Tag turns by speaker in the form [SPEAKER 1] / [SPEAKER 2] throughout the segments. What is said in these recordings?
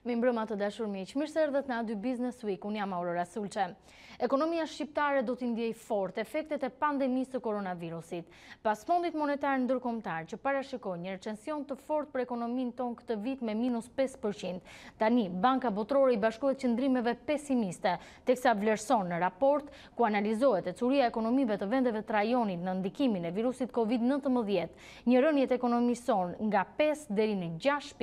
[SPEAKER 1] Mi mbrëma të dashur miq, mirë se erdhët në A2 Business Week, unë jam Aurora Sulçe. Ekonomia shqiptare do t'i ndjej fort efektet e pandemisë të koronavirusit. Pas Fondit Monetar Ndërkombëtar që parashikoi një recesion të fortë për ekonominë tonë këtë vit me -5%, tani Banka Botërore i bashkohet qëndrimeve pesimiste, teksa vlerëson në raport ku analizohet ecuria e ekonomive të vendeve të rajonit në ndikimin e virusit COVID-19, një rënje të ekonomisë sonë nga 5 deri në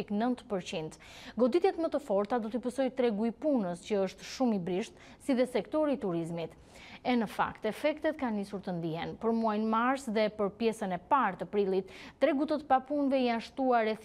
[SPEAKER 1] 6,9%. Goditjet më të forta do t'i pësojë tregu i punës, që është shumë i brisht, si dhe sektori i turizmit. E në fakt, efektet kanë nisur të ndihen. Për muajin mars dhe për pjesën e parë të prillit, tregu të papunëve janë shtuar rreth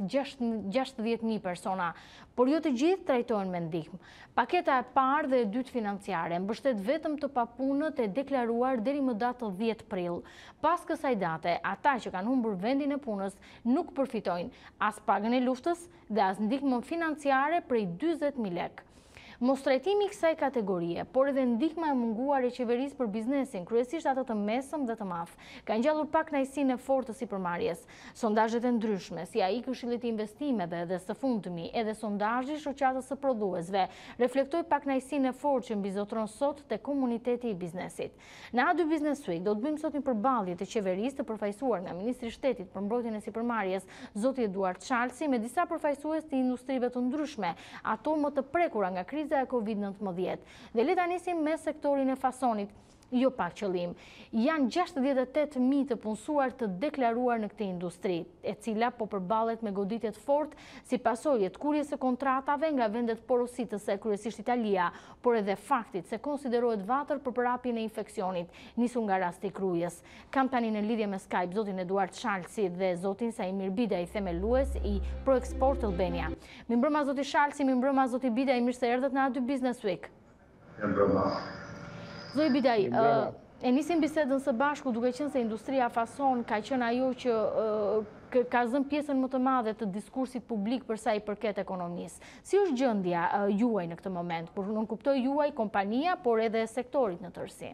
[SPEAKER 1] 60.000 persona, por jo të gjithë trajtohen me ndihmë. Paketa e parë dhe e dytë financiare mbështet vetëm të papunët e deklaruar deri më datë 10 prill. Pas kësaj date, ata që kanë humbur vendin e punës nuk përfitojnë as pagën e luftës dhe as ndihmën financiare prej 40.000 lekë. Mos trajtimi i kësaj kategorie, por edhe ndihma e munguar e qeverisë për biznesin, kryesisht ato të mesëm dhe të madh, ka ngjallur pak kënaqësinë e fortë të sipërmarrjes. Sondazhet e ndryshme, si ai i Këshillit të Investimeve dhe së fundmi, edhe sondazhi i shoqatës së prodhuesve, reflektoi pak kënaqësinë e fortë që mbizotron sot te komuniteti i biznesit. Në A2 Business Week do të bëjmë sot një përballje të qeverisë të përfaqësuar nga Ministri i Shtetit për mbrojtjen e sipërmarrjes, zoti Eduard Çalsi, me disa përfaqësues të industrive të ndryshme, ato më të prekura nga kriza e COVID-19. Dhe le ta nisim me sektorin e fasonit. Jo pak qëllim. Janë 68.000 të punësuar të deklaruar në këtë industri, e cila po përballet me goditje të fortë si pasojë të kurjes së kontratave nga vendet porositëse, kryesisht Italia, por edhe faktit se konsiderohet vatër për përhapjen e infeksionit, nisur nga rasti i Krujës. Kam tani në lidhje me Skype zotin Eduard Çalsi dhe zotin Saimir Bidaj, themelues i ProExport Albania. Mirëmbrëma zoti Çalsi, mirëmbrëma zoti Bidaj, mirë se erdhët në A2 Business Week.
[SPEAKER 2] Mirëmbrëma.
[SPEAKER 1] Zoti Bidaj, e nisim bisedën së bashku duke qenë se industria fason ka qenë ajo që ka zënë pjesën më të madhe të diskursit publik për sa i përket ekonomisë. Si është gjendja juaj në këtë moment? Por nuk kuptoj juaj kompania, por edhe sektorit në tërësi.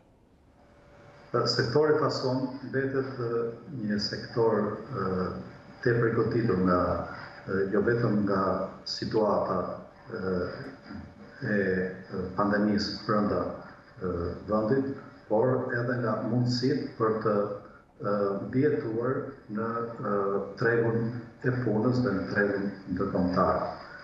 [SPEAKER 2] Sektori fason mbetet një sektor tepër i goditur nga jo vetëm nga situata e pandemisë brenda vendit, por edhe nga mundësitë për të mbijetuar në tregun e punës dhe në tregun ndërkombëtar.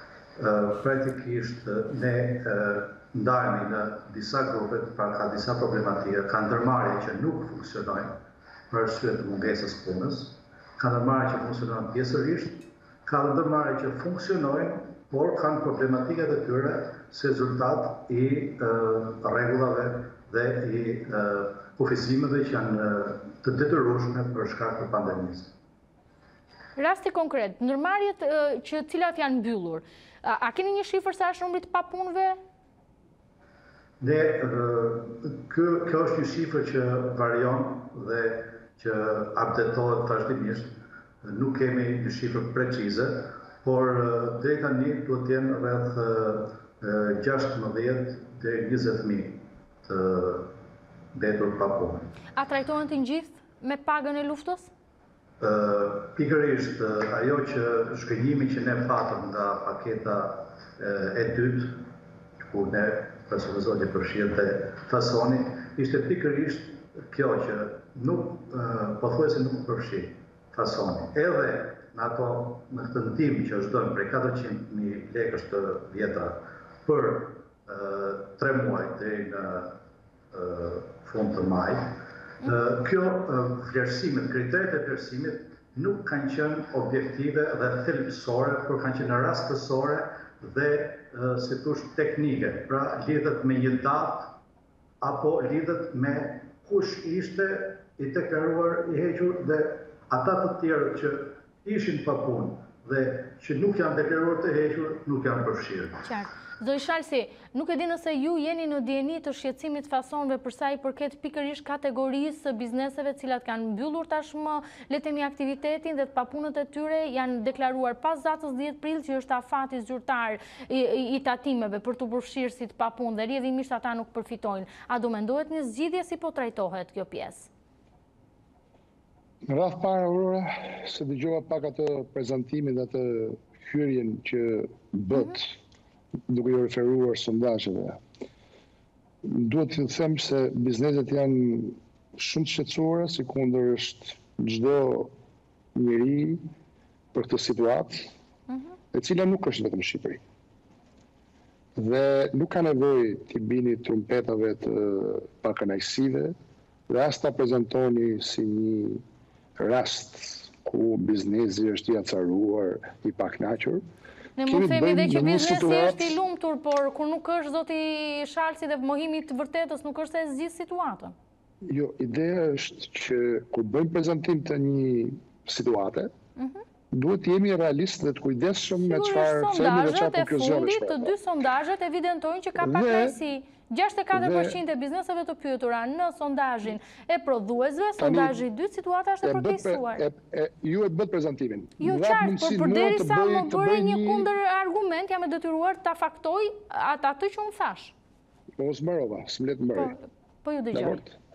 [SPEAKER 2] Praktikisht ne ndajemi në disa grupe, pra ka disa problematika, ka ndërmarrje që nuk funksionojnë për arsye të mungesës punës, ka ndërmarrje që funksionojnë pjesërisht, ka ndërmarrje që funksionojnë, por kanë problematikat e tyre si rezultat i rregullave dhe i kufizimeve që janë të detyrueshme për shkak të pandemisë.
[SPEAKER 1] Rasti konkret, ndërmarrjet që cilat janë mbyllur, a keni një shifër sa është numri të papunëve?
[SPEAKER 2] Ne, kjo është një shifër që varion dhe që updatohet vazhdimisht. Nuk kemi një shifër precize, por deri tani duhet të jenë rreth 16 deri 20.000 të mbetur pa punë.
[SPEAKER 1] A trajtohen të gjithë me pagën e luftës?
[SPEAKER 2] Pikërisht, ajo që shkënjimi që ne patëm nga paketa e dytë, ku ne personalizojmë përfshirë fasoni, ishte pikërisht kjo që nuk pothuajse nuk përfshi fasoni. Edhe në këtë ndihmë që është dhënë prej 400.000 lekësh të vjetra për 3 muaj deri në fund të maj, kjo vlerësimet, kriteret e vlerësimit nuk kanë qenë objektive dhe thelbësore, por kanë qenë rastësore dhe si thosh teknike. Pra lidhet me një datë apo lidhet me kush ishte i deklaruar i hequr dhe ata të tjerë që ishin pa punë dhe që nuk janë deklaruar të hequr, nuk janë përfshirë.
[SPEAKER 1] Qartë. Zoti Çalsi, nuk e di nëse ju jeni në dieni të shqetësimit fasonëve për sa i përket pikërisht kategorisë së bizneseve të cilat kanë mbyllur tashmë le të themi aktivitetin dhe të papunët e tyre janë deklaruar pas datës 10 prill që është afati zyrtar i tatimeve për të përfshirë si të papunë dhe rrjedhimisht ata nuk përfitojnë. A do mendohet një zgjidhje si po trajtohet kjo pjesë?
[SPEAKER 3] Në radhë parë, Aurora, se dëgjova pak atë prezantimin dhe atë hyrjen që bët duke ju referuar sondazheve. Duhet të them se bizneset janë shumë të shqetësuara, si kundër është çdo njeri për këtë situatë, e cila nuk është vetëm në Shqipëri. Dhe nuk ka nevojë t'i bini trumpetave të pakënaqësive dhe as ta prezantoni si një rast ku biznesi është i acaruar, i pakënaqur.
[SPEAKER 1] Ne mund të themi dhe që biznesi është i lumtur, por kur nuk është zoti Shalsi dhe mohimi të vërtetës nuk është e zgjidhur situatën.
[SPEAKER 3] Jo, ideja është që kur bëjmë prezantim të një situate, duhet të jemi realistë dhe të kujdesshëm me çfarë themi dhe çfarë konkluzionesh.
[SPEAKER 1] Sondazhet, të dy sondazhet evidentojnë që ka pakënaqësi. 64% e bizneseve të pyetura në sondazhin e prodhuesve, sondazhi i dytë situata është e përkeqësuar.
[SPEAKER 3] Ju e bët prezantimin.
[SPEAKER 1] Jo qartë, por përderisa më bëre një kundër argument, jam e detyruar ta faktoj atë që unë thash.
[SPEAKER 3] Mos mbarova, s'mlet mbërë.
[SPEAKER 1] Po ju dëgjoj.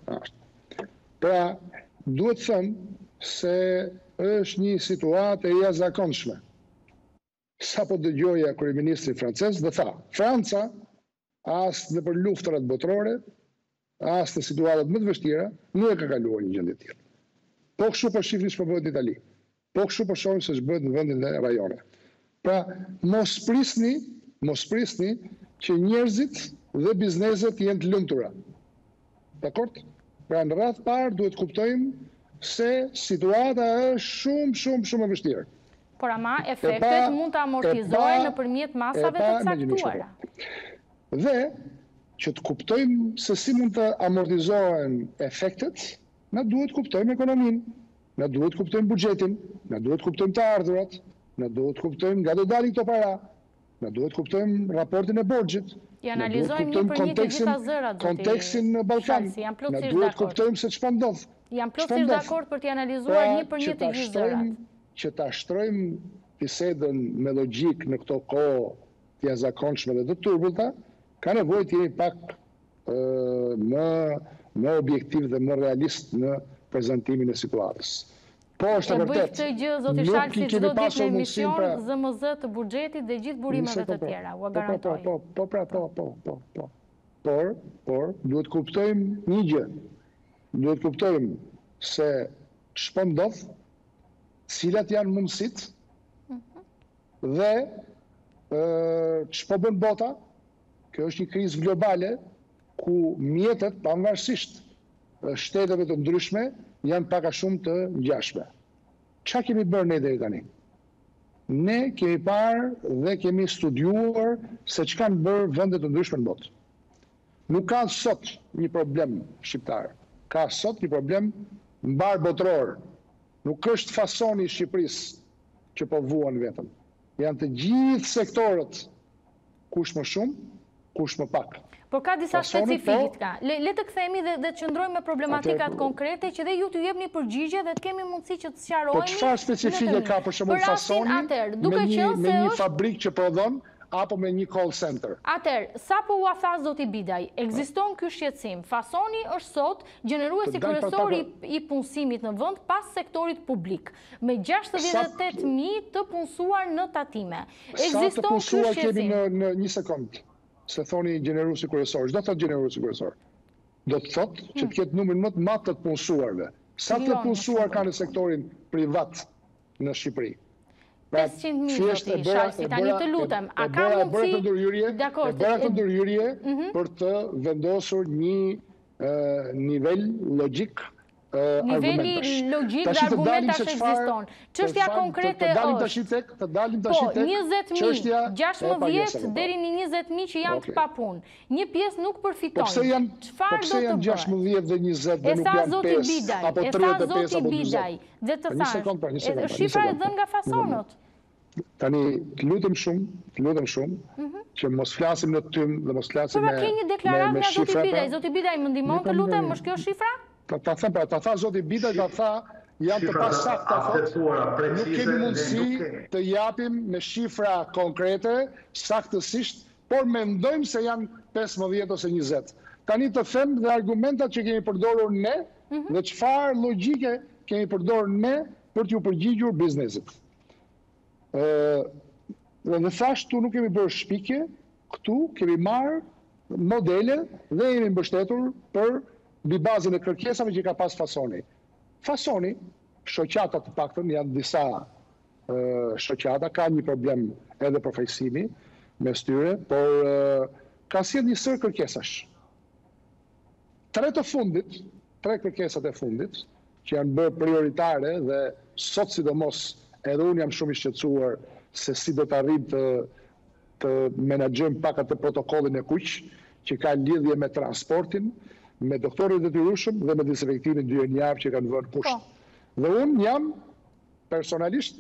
[SPEAKER 3] Pra, duhet thënë se është një situatë e jashtëzakonshme. Sapo dëgjoja kryeministrin francez dhe tha, Franca as në për luftrat botërore, as në situatat më të vështira, nuk e ka kaluar një gjendje tillë. Po kështu po shihni ç'po bëhet në Itali. Po kështu po shohim se ç'bëhet në vendin e rajone. Pra, mos prisni që njerëzit dhe bizneset jenë të lumtura. Dakord? Pra në radhë parë duhet kuptojmë se situata është shumë e vështirë.
[SPEAKER 1] Por ama efektet mund të amortizohen nëpërmjet masave të caktuara.
[SPEAKER 3] Dhe që të kuptojmë se si mund të amortizohen efektet, na duhet kuptojmë ekonominë, na duhet kuptojmë buxhetin, na duhet kuptojmë të ardhurat, na duhet kuptojmë nga do dalin këto para, na duhet kuptojmë raportin e borxhit.
[SPEAKER 1] I analizojmë një për një të gjitha zërat,
[SPEAKER 3] kontekstin në Ballkan. Na duhet kuptojmë se ç'po ndodh.
[SPEAKER 1] Jam plotësisht dakord për t'i analizuar një për një të gjithë zërat.
[SPEAKER 3] Që ta shtrojmë bisedën me logjik në këto kohë të jashtëzakonshme dhe të turbullta, ka nevojë të jemi pak më objektiv dhe më realist në prezantimin e situatës. Po është e vërtet.
[SPEAKER 1] Bëj këtë gjë zoti Shalsi çdo ditë në emision ZMZ të buxhetit dhe gjithë burimeve të tjera, ua garantoj. Por duhet kuptojmë një gjë. Duhet kuptojmë se ç'po ndodh, cilat janë mundësitë dhe ç'po bën bota. Kjo është një krizë globale ku mjetet pavarësisht shteteve të ndryshme janë pak a shumë të ngjashme. Ç'a kemi bërë ne deri tani? Ne kemi parë dhe kemi studiuar se ç'ka bërë vendet të ndryshme në botë. Nuk ka sot një problem shqiptar. Ka sot një problem mbar botëror. Nuk është fasoni i Shqipërisë që po vuan vetëm. Janë të gjithë sektorët, kush më shumë, kush më pak. Por ka disa specifika. Le të kthehemi dhe të qëndrojmë me problematikat konkrete që dhe ju t'ju jepni përgjigje dhe të kemi mundësi që të sqarohemi.
[SPEAKER 3] Po çfarë specifike ka për shembull fasoni me një fabrikë që prodhon apo me një call center?
[SPEAKER 1] Atëherë, sapo u tha zoti Bidaj, ekziston ky shqetësim. Fasoni është sot gjeneruesi kryesor i punësimit në vend pas sektorit publik, me 68.000 të punësuar në tatime.
[SPEAKER 3] Ekziston ky shqetësim. Në një sekond. Se thoni gjeneruesi kryesor, ç'do thotë gjeneruesi kryesor? Do të thotë që të ketë numrin më të madh të punësuarve. Sa të punësuar ka në sektorin privat në Shqipëri?
[SPEAKER 1] 500.000 zoti Shalsi, tani të lutem, a ka mundësi?
[SPEAKER 3] E bëra këtë ndërhyrje për të vendosur një nivel logjik.
[SPEAKER 1] Niveli logjik dhe argumentash ekziston. Çështja konkrete është.
[SPEAKER 3] Të dalim tash tek
[SPEAKER 1] 20.000, 16 deri në 20.000 që janë të papunë. Një pjesë nuk përfiton. Çfarë do të bëjë?
[SPEAKER 3] Janë 16 dhe 20 dhe nuk janë 5 apo 35 apo 20.
[SPEAKER 1] Dhe të thash, shifra e dhënë nga fasonët.
[SPEAKER 3] Tani, të lutem shumë, që mos flasim në tym dhe mos flasim me shifra.
[SPEAKER 1] Por ka një deklaratë nga zoti Bidaj. Zoti Bidaj, më ndihmon të lutem, është kjo shifra?
[SPEAKER 3] Ta tha zoti Bidaj, ta tha, janë të pasakta, nuk kemi mundësi të japim me shifra konkrete, saktësisht, por mendojmë se janë 15 ose 20. Tani të them dhe argumentat që kemi përdorur ne, dhe çfarë logjike kemi përdorur ne për t'ju përgjigjur biznesit. Dhe në thash, tu nuk kemi bërë shpikje, këtu kemi marrë modele dhe jemi mbështetur për mbi bazën e kërkesave që ka pas Fasoni. Fasoni, shoqata të paktën, janë disa shoqata, ka një problem edhe përfaqësimi mes tyre, por ka sjell një sër kërkesash. Tre kërkesat e fundit, që janë bërë prioritare dhe sot sidomos edhe unë jam shumë i shqetësuar se si do të arrim të menaxhojmë pak atë protokollin e kuq, që ka lidhje me transportin, me doktorit detyrueshëm dhe me dezinfektimin 2 herë në javë që kanë vënë kusht. Dhe unë jam personalisht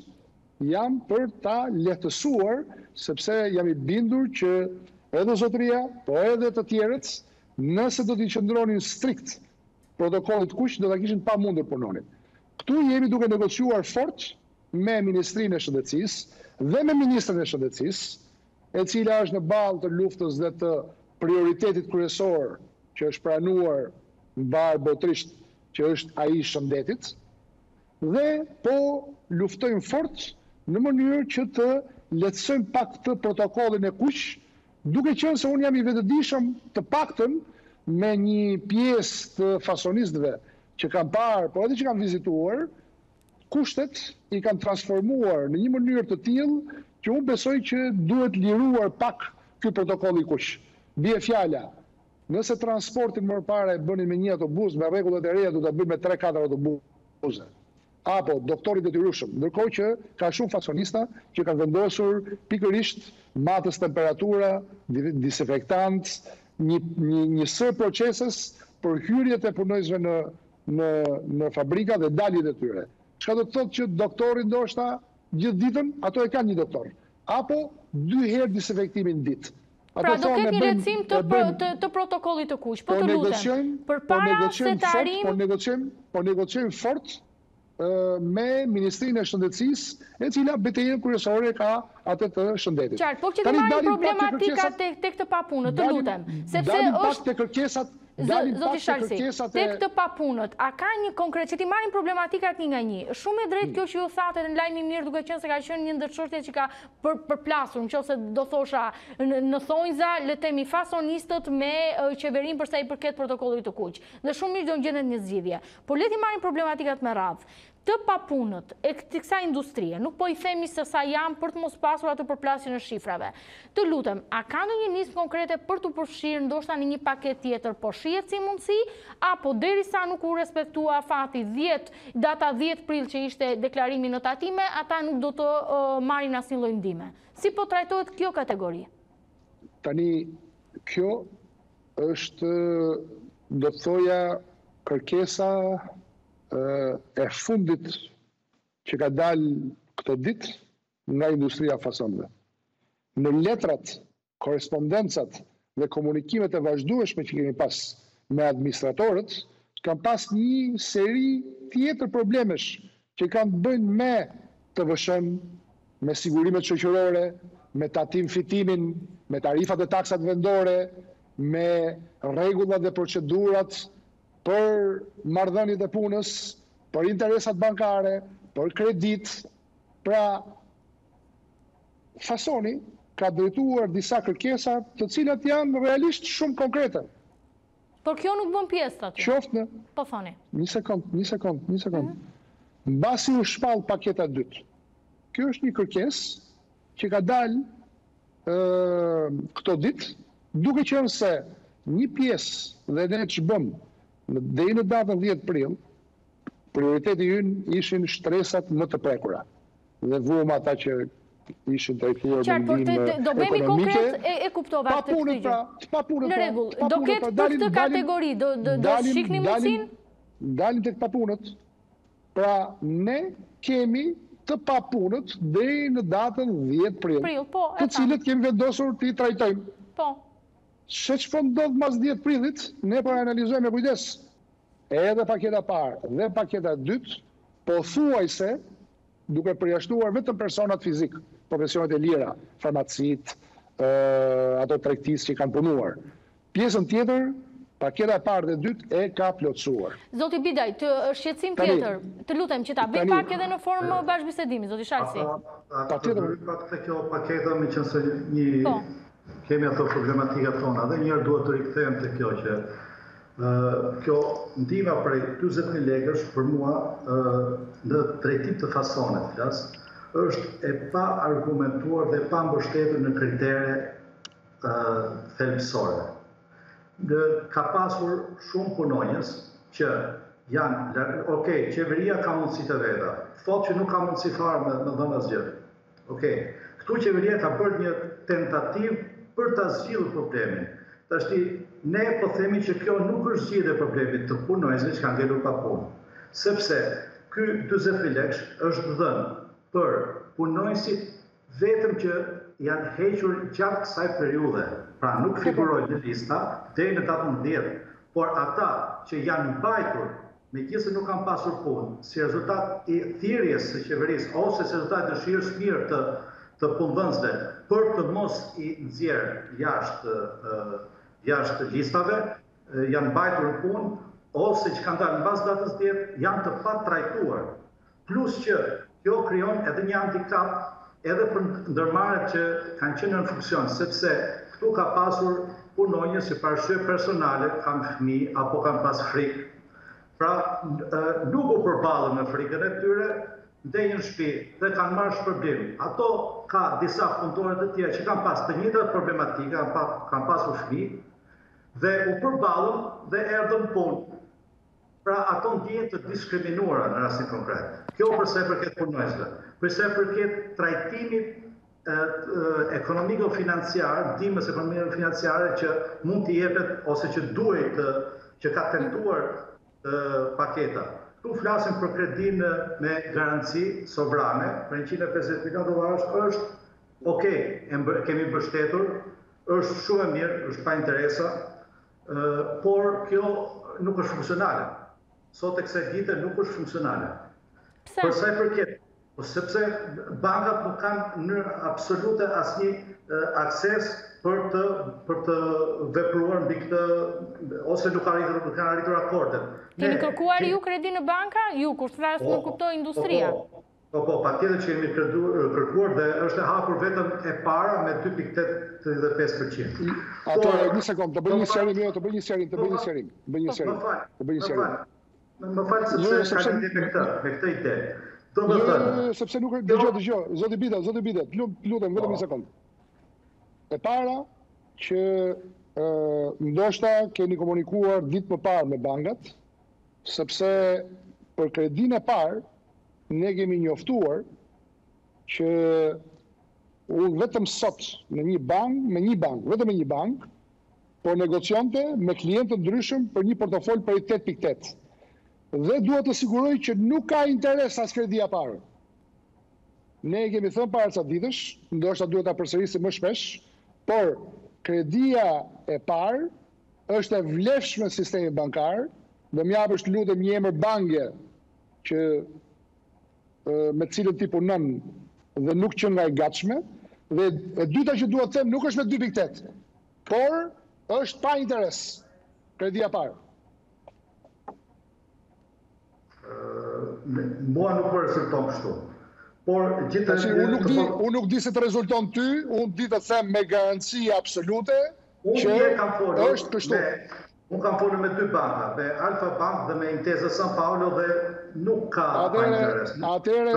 [SPEAKER 3] për ta lehtësuar, sepse jam i bindur që edhe zotëria, po edhe të tjerët, nëse do t'i qëndronin strikt protokollit kuq, do ta kishin pa mundur punonin. Këtu jemi duke negociuar fort me Ministrinë e Shëndetësisë dhe me Ministrin e Shëndetësisë, e cila është në balë të luftës dhe të prioritetit kryesor që është pranuar në barë botërisht, që është ai i shëndetit, dhe po luftojmë fort në mënyrë që të lehtësojmë pak të protokollin e kuq, duke qenë se unë jam i vetëdijshëm të paktën me një pjesë të fasonistëve që kanë parë, po edhe që kanë vizituar, kushtet i kanë transformuar në një mënyrë të tillë që unë besoj që duhet liruar pak ky protokoll i kuq. Bie fjala, nëse transportin më parë e bënin me një autobus, me rregullat e reja do ta bëjmë me 3-4 autobuse. Apo doktorit detyrueshëm, ndërkohë që ka shumë fasonista që kanë vendosur pikërisht matës temperatura, disinfektant, një sër proceses për hyrjet e punojësve në fabrika dhe daljet e tyre. Çka do të thotë që doktori ndoshta gjithë ditën, ato e kanë një doktor, apo 2 herë disinfektimin ditë.
[SPEAKER 1] Pra do ketë një lehtësim të protokollit të kuq, po të lutem, përpara se të arrijmë...
[SPEAKER 3] Po negociojmë fort me Ministrinë e Shëndetësisë, e cila betejën kryesore ka atë të shëndetit.
[SPEAKER 1] Qartë, po që të marrim problematika tek këtë papunët, të lutem, sepse është... Zoti Shalsi, tek këtë papunët, a ka një konkret, që ti marrin problematikat një nga një, shumë e drejtë kjo që ju thatë në lajmi mirë duke qenë se ka qenë një ndër çështje që ka përplasur, nëse do thosha në thonjza, le të themi fasonistët me qeverinë për sa i përket protokollit të kuq. Dhe shumë mirë do ngjendet një zgjidhje. Por le të marrim problematikat me radhë. Të papunët e kësaj industrie, nuk po i themi se sa janë për të mos pasur atë përplasje në shifrave. Të lutem, a ka ndonjë nismë konkrete për të përfshirë ndoshta në një paket tjetër, po shihet si mundësi, apo derisa nuk u respektua fati data 10 prill që ishte deklarimi në tatime, ata nuk do të marrin asnjë lloj ndihme. Si po trajtohet kjo kategori?
[SPEAKER 3] Tani kjo është, do të thoja, kërkesa e fundit që ka dalë këtë ditë nga industria fasonëve. Në letrat, korespondencat dhe komunikimet e vazhdueshme që kemi pas me administratorët, kanë pas një seri tjetër problemesh që kanë bëjnë me TVSH-n, me sigurimet shoqërore, me tatim fitimin, me tarifat e taksat vendore, me rregullat dhe procedurat për marrëdhëniet e punës, për interesat bankare, për kredit. Pra, Fasoni ka drejtuar disa kërkesa të cilat janë realisht shumë konkrete.
[SPEAKER 1] Por kjo nuk bën pjesë aty.
[SPEAKER 3] Qoftë në...
[SPEAKER 1] Po thoni.
[SPEAKER 3] Një sekond. Mbasi u shpall paketa 2. Kjo është një kërkesë që ka dalë këto ditë, duke qenë se një pjesë dhe ne ç'bëm deri në datën 10 prill, prioriteti ynë ishin shtresat më të prekura. Dhe vuam ata që ishin drejtuar me ndihmë
[SPEAKER 1] do bëhemi konkret, e kuptova këtë pyetje. Në rregull, do ketë për këtë kategori, do shikni mundësinë?
[SPEAKER 3] Dalim tek papunët. Pra, ne kemi të papunët deri në datën 10 prill, të cilët kemi vendosur të i trajtojmë.
[SPEAKER 1] Po.
[SPEAKER 3] Se që ndodh mas 10 prillit, ne po analizojmë me kujdes. Edhe paketa parë dhe paketa 2, po thuajse, duke përjashtuar vetëm personat fizik, profesionet e lira, farmacit, ato tregtisë që kanë punuar. Pjesën tjetër, paketa parë dhe 2 e ka plotësuar.
[SPEAKER 1] Zoti Bidaj, të shqetësim tjetër, të lutem që ta bëj pak edhe në formë bashkëbisedimi, zoti Shalsi.
[SPEAKER 2] Kjo paketa me qenë se një kemi ato problematika tona, dhe njërë duhet të rikëthejmë të kjo që kjo ndihma prej 20.000 lekësh për mua në drejtim të fasonet flas, është e pa argumentuar dhe pa mbështetur në kritere thelbësore. Ka pasur shumë punonjës që janë, qeveria ka mundësi të veta, thotë që nuk ka mundësi fare me dhënë asgjë. Këtu qeveria ka bërë një tentativë për ta zgjidhur problemin. Tashti, ne po themi që kjo nuk është zgjidhje e problemit të punonjësve që kanë ngelur pa punë. Sepse ky 40.000 lekë është dhënë për punonjësit vetëm që janë hequr gjatë kësaj periudhe. Pra nuk figurojnë në lista deri në datën 10, por ata që janë mbajtur megjithëse nuk kanë pasur punë, si rezultat i thirrjes së qeverisë ose si rezultat të dëshirës mirë të punëdhënësve për të mos i nxjerrë jashtë listave, janë mbajtur në punë ose që kanë dalë mbas datës 10 janë të patrajtuar. Plus që kjo krijon edhe një handicap edhe për ndërmarrjet që kanë qenë në funksion, sepse këtu ka pasur punonjës që për arsye personale kanë fëmijë apo kanë pas frikë. Pra, nuk u përballën me frikën e tyre, ndenjën në shtëpi dhe kanë marrë shpërblim. Ato ka disa punëtorë të tjerë që kanë pas të njëjtat problematika, kanë pasur fëmijë dhe u përballën dhe erdhën punë. Pra, ato ndjehen të diskriminuara në rastin konkret. Kjo përsa i përket punonjësve. Përsa i përket trajtimit ekonomiko-financiar, ndihmës ekonomiko-financiare që mund t'i jepet ose që duhet që ka tentuar paketa. Tu flasim për kredin me garanci sovrane, për 150 milion dollarësh është kemi mbështetur, është shumë e mirë, është pa interesa, por kjo nuk është funksionale. Sot e kësaj dite nuk është funksionale. Përsa i përket, sepse bankat nuk kanë në absolute asnjë akses për të vepruar mbi këtë ose nuk kanë arritur akordet.
[SPEAKER 1] Keni kërkuar ju kredi në banka? Ju, kur thras nuk kuptoj industria?
[SPEAKER 2] Po, patjetër që kemi kërkuar dhe është e hapur vetëm e para me 2.85%.
[SPEAKER 3] Ato, një sekundë, të bëj një sjerim.
[SPEAKER 2] Më falë sepse ka një me këtë ide.
[SPEAKER 3] Sepse nuk dëgjoj, zoti Bidet, lutem vetëm një sekundë. E para që ndoshta keni komunikuar ditë më parë me bankat, sepse për kredin e parë ne kemi njoftuar që unë vetëm sot me një bank, po negocionte me klientë ndryshëm për një portofol për 8.8. Dhe duhet të siguroj që nuk ka interes as kredia parë. Ne kemi thënë para ca ditësh, ndoshta duhet ta përsërisim më shpesh, por kredia e parë është e vlefshme në sistemin bankar, dhe më japësh lutem një emër banke që me cilën ti punon dhe nuk që nga e gatshme, dhe e dyta që duhet të them nuk është me 2.8, por është pa interes kredia parë.
[SPEAKER 2] Mua nuk për rezulton kështu. Por gjithashtu
[SPEAKER 3] unë nuk di se të rezulton ty, unë di të them me garanci absolute që është kështu.
[SPEAKER 2] Unë kam folur me 2 banka, me Alfa Bank dhe me Intesa San Paolo dhe nuk ka interes.
[SPEAKER 3] Atëherë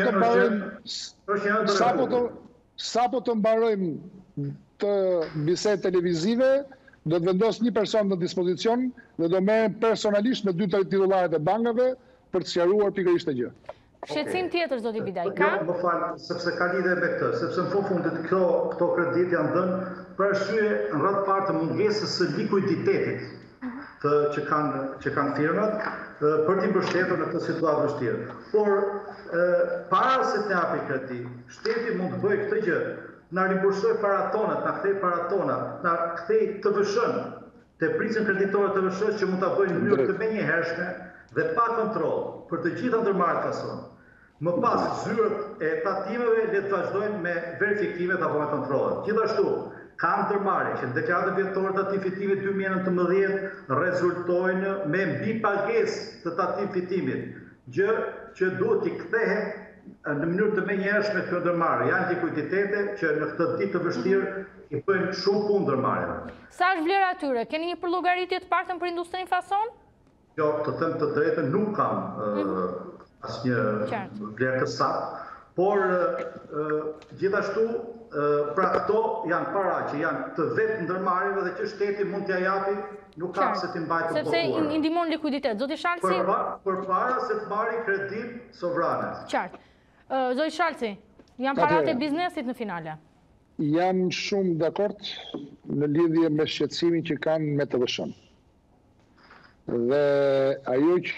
[SPEAKER 3] sapo të mbarojmë të bisedë televizive, do të vendos një person në dispozicion dhe do merrem personalisht me 2 titullarët e bankave për të sqaruar pikërisht të gjë.
[SPEAKER 1] Shqetësim tjetër, zoti Bidaj, ka?
[SPEAKER 2] Më falë, sepse ka lidhje me këtë, sepse në fundit këto kredit janë dhënë për arsye në radhë parë të mungesës së likuiditetit që kanë firmat për t'i mbështetur në këtë situatë vështirë. Por para se të japi kredi, shteti mund të bëjë këtë gjë, na rimbursoj paratonat, na kthej paratonat, na kthej TVSH-n, te pricën kreditore të TVSH që mund ta bëjnë në mënyrë të menjëhershme dhe pa kontroll për të gjitha ndërmarrjet fason. Më pas zyrët e tatimeve le të vazhdojnë me verifikimet apo me kontrollet. Gjithashtu, ka ndërmarrje që në deklaratën vjetore të tatim fitimit 2019 rezultojnë me mbipagesë të tatim fitimit, gjë që duhet t'i kthehet në mënyrë të menjëhershme kjo ndërmarrje. Janë likuiditete që në këtë ditë të vështirë i bëjnë shumë punë ndërmarrjeve.
[SPEAKER 1] Sa është vlera atyre? Keni një përllogaritje të paktën për industrinë fason?
[SPEAKER 2] Jo, të them të drejtën, nuk kam asnjë vlerë të saktë, por gjithashtu pra këto janë para që janë të vetë ndërmarrjeve dhe që shteti mund t'ia japi, nuk ka se t'i mbajë të bllokuar.
[SPEAKER 1] Sepse i ndihmon likuiditet. Zoti Shalci?
[SPEAKER 2] Përpara se të marrë kredit sovrane.
[SPEAKER 1] Qartë. Zoti Shalci, janë parat e biznesit në finale.
[SPEAKER 3] Jam shumë dakord në lidhje me shqetësimin që kanë me të vëshën. Dhe ajo që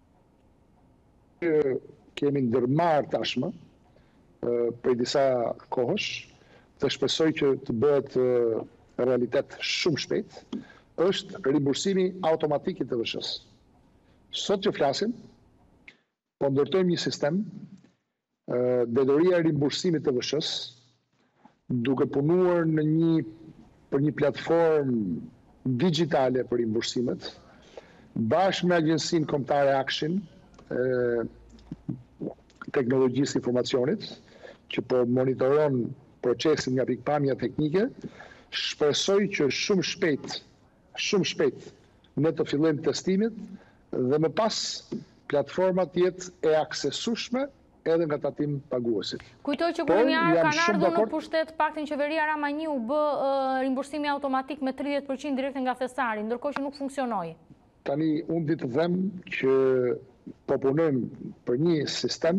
[SPEAKER 3] kemi ndërmarrë tashmë për disa kohësh, dhe shpresoj që të bëhet realitet shumë shpejt, është rimbursimi automatik i të vëshës. Sot që flasim, po ndërtojmë një sistem, detyria e rimbursimit të vëshës, duke punuar për një platformë digjitale për rimbursimet, bashkë me Agjencinë Kombëtare Action, teknologjisë informacionit, që po monitoron procesin nga pikpamja teknike, shpresoj që shumë shpejt ne të fillojmë testimet dhe më pas platformat jetë e aksesueshme edhe nga tatim paguesit.
[SPEAKER 1] Kujtoj që kur një kanë ardhur në pushtet paktën qeveria Rama 1 u bë rimbursimi automatik me 30% direkte nga thesari, ndërkohë që nuk funksionoi.
[SPEAKER 3] Tani unë di të them që po punojmë për një sistem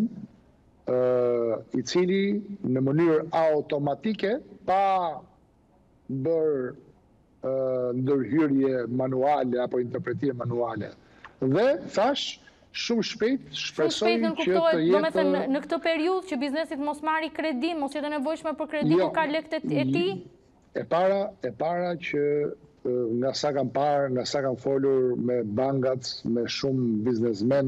[SPEAKER 3] i cili në mënyrë automatike, pa bërë ndërhyrje manuale apo interpretime manuale. Dhe thash, shumë shpejt, shpresoj që të jetë...
[SPEAKER 1] Në këtë periudhë që biznesit mos marri kredi, mos jetë nevojshme për kredi, kur ka lekët e tij?
[SPEAKER 3] E para që nga sa kam parë, nga sa kam folur me bankat, me shumë biznesmen,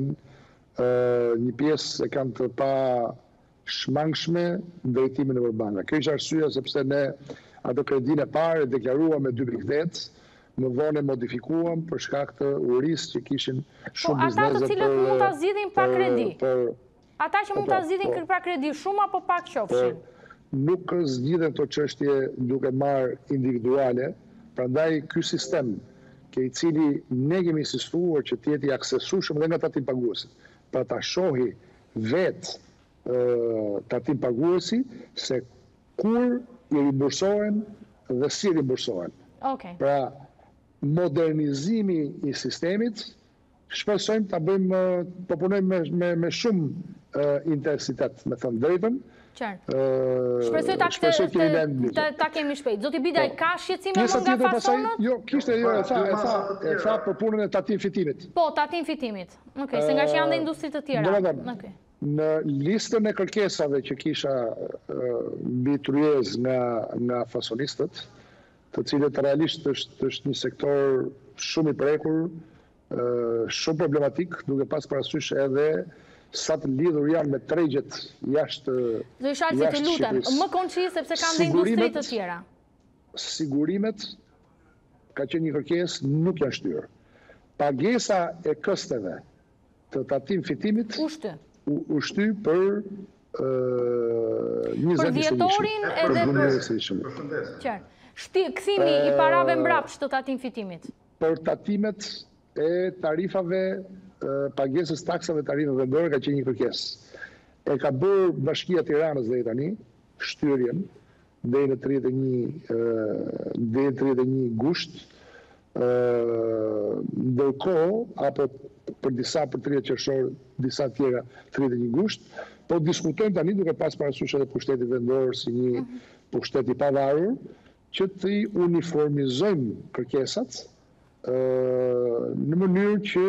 [SPEAKER 3] një pjesë e kanë të pa shmangshme drejtimin nëpër banka. Kjo është arsyeja sepse ne ato kredin e parë deklaruam me 2.8, më vonë e modifikuam për shkak të urisë që kishin shumë biznese.
[SPEAKER 1] Ata të cilët mund ta zgjidhin pa kredi. Ata që mund ta zgjidhin pa kredi, shumë apo pak qofshin?
[SPEAKER 3] Nuk zgjidhen këto çështje duke marrë individuale, prandaj ky sistem i cili ne kemi insistuar që të jetë i aksesueshëm dhe nga tatim paguesi, pra ta shohi vetë tatim paguesi se kur i rimbursohen dhe si rimbursohen. Pra, modernizimi i sistemit, shpresojmë ta bëjmë, po punojmë me shumë intensitet, me thënë drejtën.
[SPEAKER 1] Shpresoj ta kemi shpejt. Zoti Bidaj, ka shqetësime më nga fasonët?
[SPEAKER 3] Jo, kishte e tha për punën e tatim fitimit.
[SPEAKER 1] Po, tatim fitimit. Se nga që janë dhe industrit të tjera.
[SPEAKER 3] Në listën e kërkesave që kisha mbi tryez nga fasonistët, të cilët realisht është një sektor shumë i prekur, shumë problematik, duke pas parasysh edhe sa të lidhur janë me tregjet jashtë
[SPEAKER 1] Zoti Shalci, të lutem, më koncis sepse kanë dhe industri të tjera.
[SPEAKER 3] Sigurimet, ka qenë një kërkesë, nuk janë shtyrë. Pagesa e kësteve të tatim fitimit u shty për 20
[SPEAKER 1] për vjetorin edhe për... Kthimi i parave mbrapsht të tatim fitimit.
[SPEAKER 3] Për tatimet e tarifave, pagesës taksave tarifave vendore ka qenë një kërkesë. E ka bërë Bashkia Tiranës deri tani, shtyrjen, deri në 31 gusht, ndërkohë, apo për disa për 30 qershor, disa tjera 31 gusht, po diskutojmë tani duke pas parasysh edhe pushtetit vendor si një pushtet i pavarur, që të uniformizojmë kërkesat në mënyrë që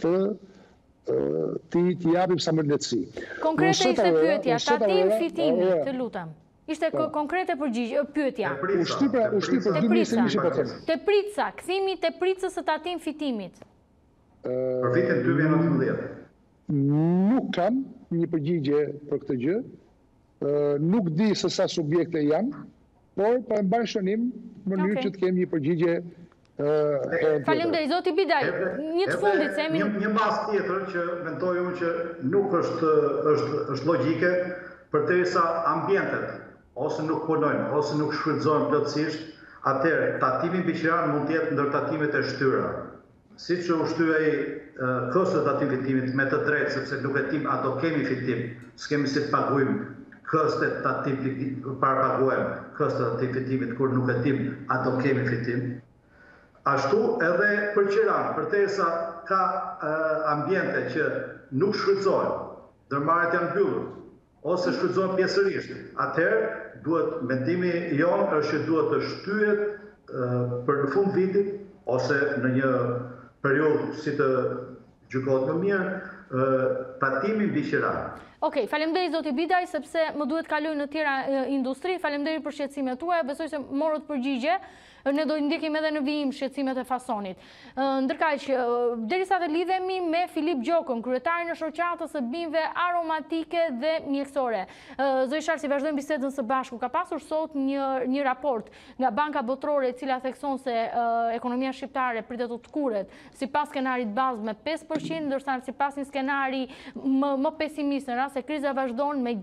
[SPEAKER 3] të japim sa më lehtësi.
[SPEAKER 1] Konkrete ishte pyetja, tatim fitimi, të lutem. Ishte konkrete përgjigje, pyetja.
[SPEAKER 3] U shty për 2021 po them.
[SPEAKER 1] Teprica, kthimi i tepricës së tatim fitimit.
[SPEAKER 2] Për vitin 2019.
[SPEAKER 3] Nuk kam një përgjigje për këtë gjë. Nuk di se sa subjekte janë, por për mbaj shënim në mënyrë që të kemi një përgjigje
[SPEAKER 1] Faleminderit, zoti Bidaj. Një të fundit, se jemi...
[SPEAKER 2] Një mas tjetër që mendoj unë që nuk është logjike, përderisa ambientet ose nuk punojnë, ose nuk shfrytëzohen plotësisht, atëherë tatimi mbikëqyror mund të jetë ndër tatimet e shtyra. Siç u shtyej kosto të aty fitimit me të drejtë, sepse nuk e dim a do kemi fitim, s'kemi si të paguajmë kostet të aty parapaguajmë kostet të aty fitimit kur nuk e dim a do kemi fitim. Ashtu edhe për Qiran, përderisa ka ambiente që nuk shfrytëzohen, ndërmarrjet janë mbyllur, ose shfrytëzohen pjesërisht, atëherë duhet mendimi jonë është që duhet të shtyhet për në fund vitit ose në një periudhë si të gjykohet më mirë tatimi mbikëqyror.
[SPEAKER 1] Okej, faleminderit zoti Bidaj, sepse më duhet kaloj në tjera industri. Faleminderit për shqetësimet tuaja, besoj se morët përgjigje. Ne do ndjekim edhe në vijim shqetësimet e fasonit. Ndërkaq, derisa të lidhemi me Filip Gjokën, kryetarin e shoqatës së bimëve aromatike dhe mjekësore. Zoti Sharsi, vazhdojmë bisedën së bashku. Ka pasur sot një raport nga Banka Botërore, e cila thekson se ekonomia shqiptare pritet të tkuret sipas skenarit bazë me 5%, ndërsa sipas një skenari më pesimist në rast se kriza vazhdon me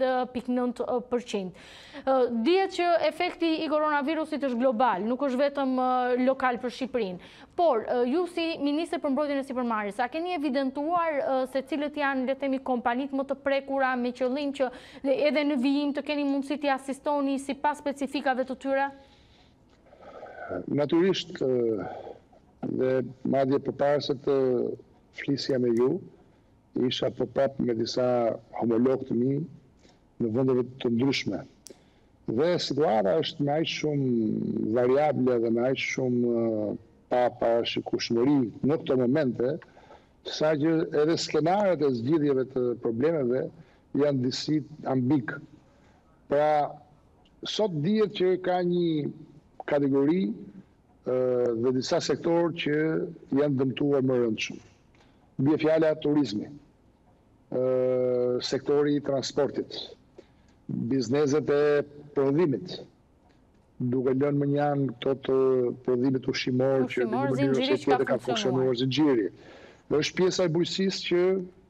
[SPEAKER 1] 6.9%. Dihet që efekti i koronavirusit është global, nuk është vetëm lokal për Shqipërinë. Por, ju si Ministër për Mbrojtjen e Sipërmarrjes, a keni evidentuar se cilët janë, le të themi, kompanitë më të prekura me qëllim që edhe në vijim të keni mundësi t'i asistoni sipas specifikave të tyre?
[SPEAKER 3] Natyrisht, dhe madje përpara se të flisja me ju, isha përprap me disa homologë të mi në vendeve të ndryshme. Dhe situata është me aq shumë variable dhe me aq shumë pa parashikueshmëri në këto momente, sa që edhe skenaret e zgjidhjeve të problemeve janë disi ambig. Pra, sot dihet që ka një kategori dhe disa sektor që janë dëmtuar më rëndshëm. Bie fjala turizmi, sektori i transportit, bizneset e prodhimit, duke lënë më njanë këto të prodhimit ushqimor që në një mënyrë ose tjetër ka funksionuar zinxhiri. Dhe është pjesa e bujqësisë që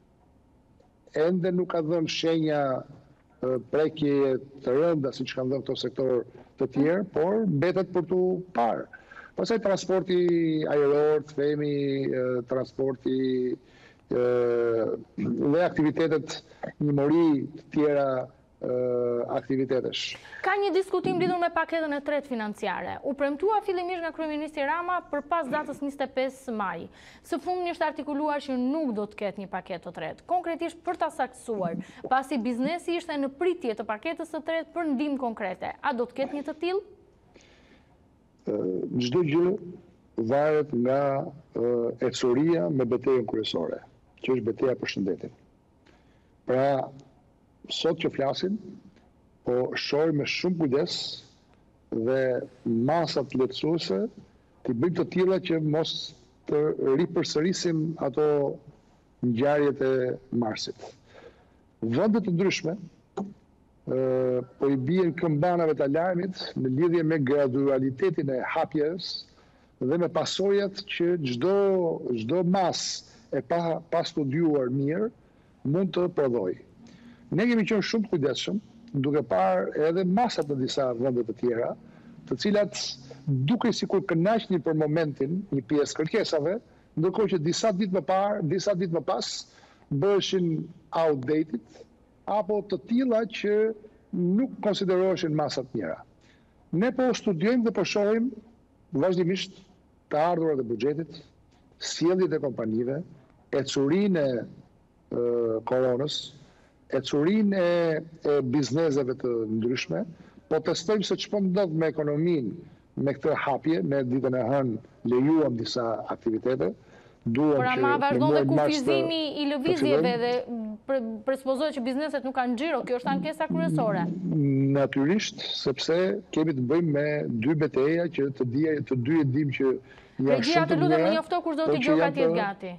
[SPEAKER 3] ende nuk ka dhënë shenja prekje të rënda siç kanë dhënë këto sektor të tjerë, por mbetet për tu parë. Pastaj transporti ajror, themi, transporti dhe aktivitetet njëmori të tjera aktivitetesh.
[SPEAKER 1] Ka një diskutim lidhur me paketën e tretë financiare. U premtua fillimisht nga kryeministri Rama përpas datës 25 maj. Së fundmi është artikuluar që nuk do të ketë një paketë të tretë. Konkretisht për ta saktësuar, pasi biznesi ishte në pritje të paketës së tretë për ndihmë konkrete. A do të ketë një të tillë?
[SPEAKER 3] Çdo gjë varet nga ecëria me betejën kryesore, që është betejë për shëndetin. Pra, sot që flasim, po shohim me shumë kujdes dhe masat lehtësuese të bëjmë të tilla që mos të ripërsërisim ato ngjarjet e Marsit. Vende të ndryshme po i bien këmbanave të alarmit në lidhje me gradualitetin e hapjes dhe me pasojat që çdo mas e pa studiuar mirë mund të prodhojë. Ne kemi qenë shumë të kujdesshëm, duke parë edhe masat në disa vende të tjera, të cilat duke sikur kënaqnin për momentin një pjesë kërkesave, ndërkohë që disa ditë më pas bëheshin outdated apo të tilla që nuk konsideroheshin masa të mira. Ne po studiojmë dhe po shohim vazhdimisht të ardhurat e buxhetit, sjelljet e kompanive, ecurinë e koronës, ecurinë e bizneseve të ndryshme, po testojmë se ç'po ndodh me ekonominë me këtë hapje, ne ditën e hënë lejuam disa aktivitete.
[SPEAKER 1] Por ama vazhdon dhe kufizimi i lëvizjeve dhe presuppozohet që bizneset nuk kanë xhiro, kjo është ankesa kryesore.
[SPEAKER 3] Natyrisht, sepse kemi të bëjmë me dy betejë që të dy e dim që janë
[SPEAKER 1] shumë të mira. Regjia, të lutem, më njofto kur zoti Gjoka të jetë gati.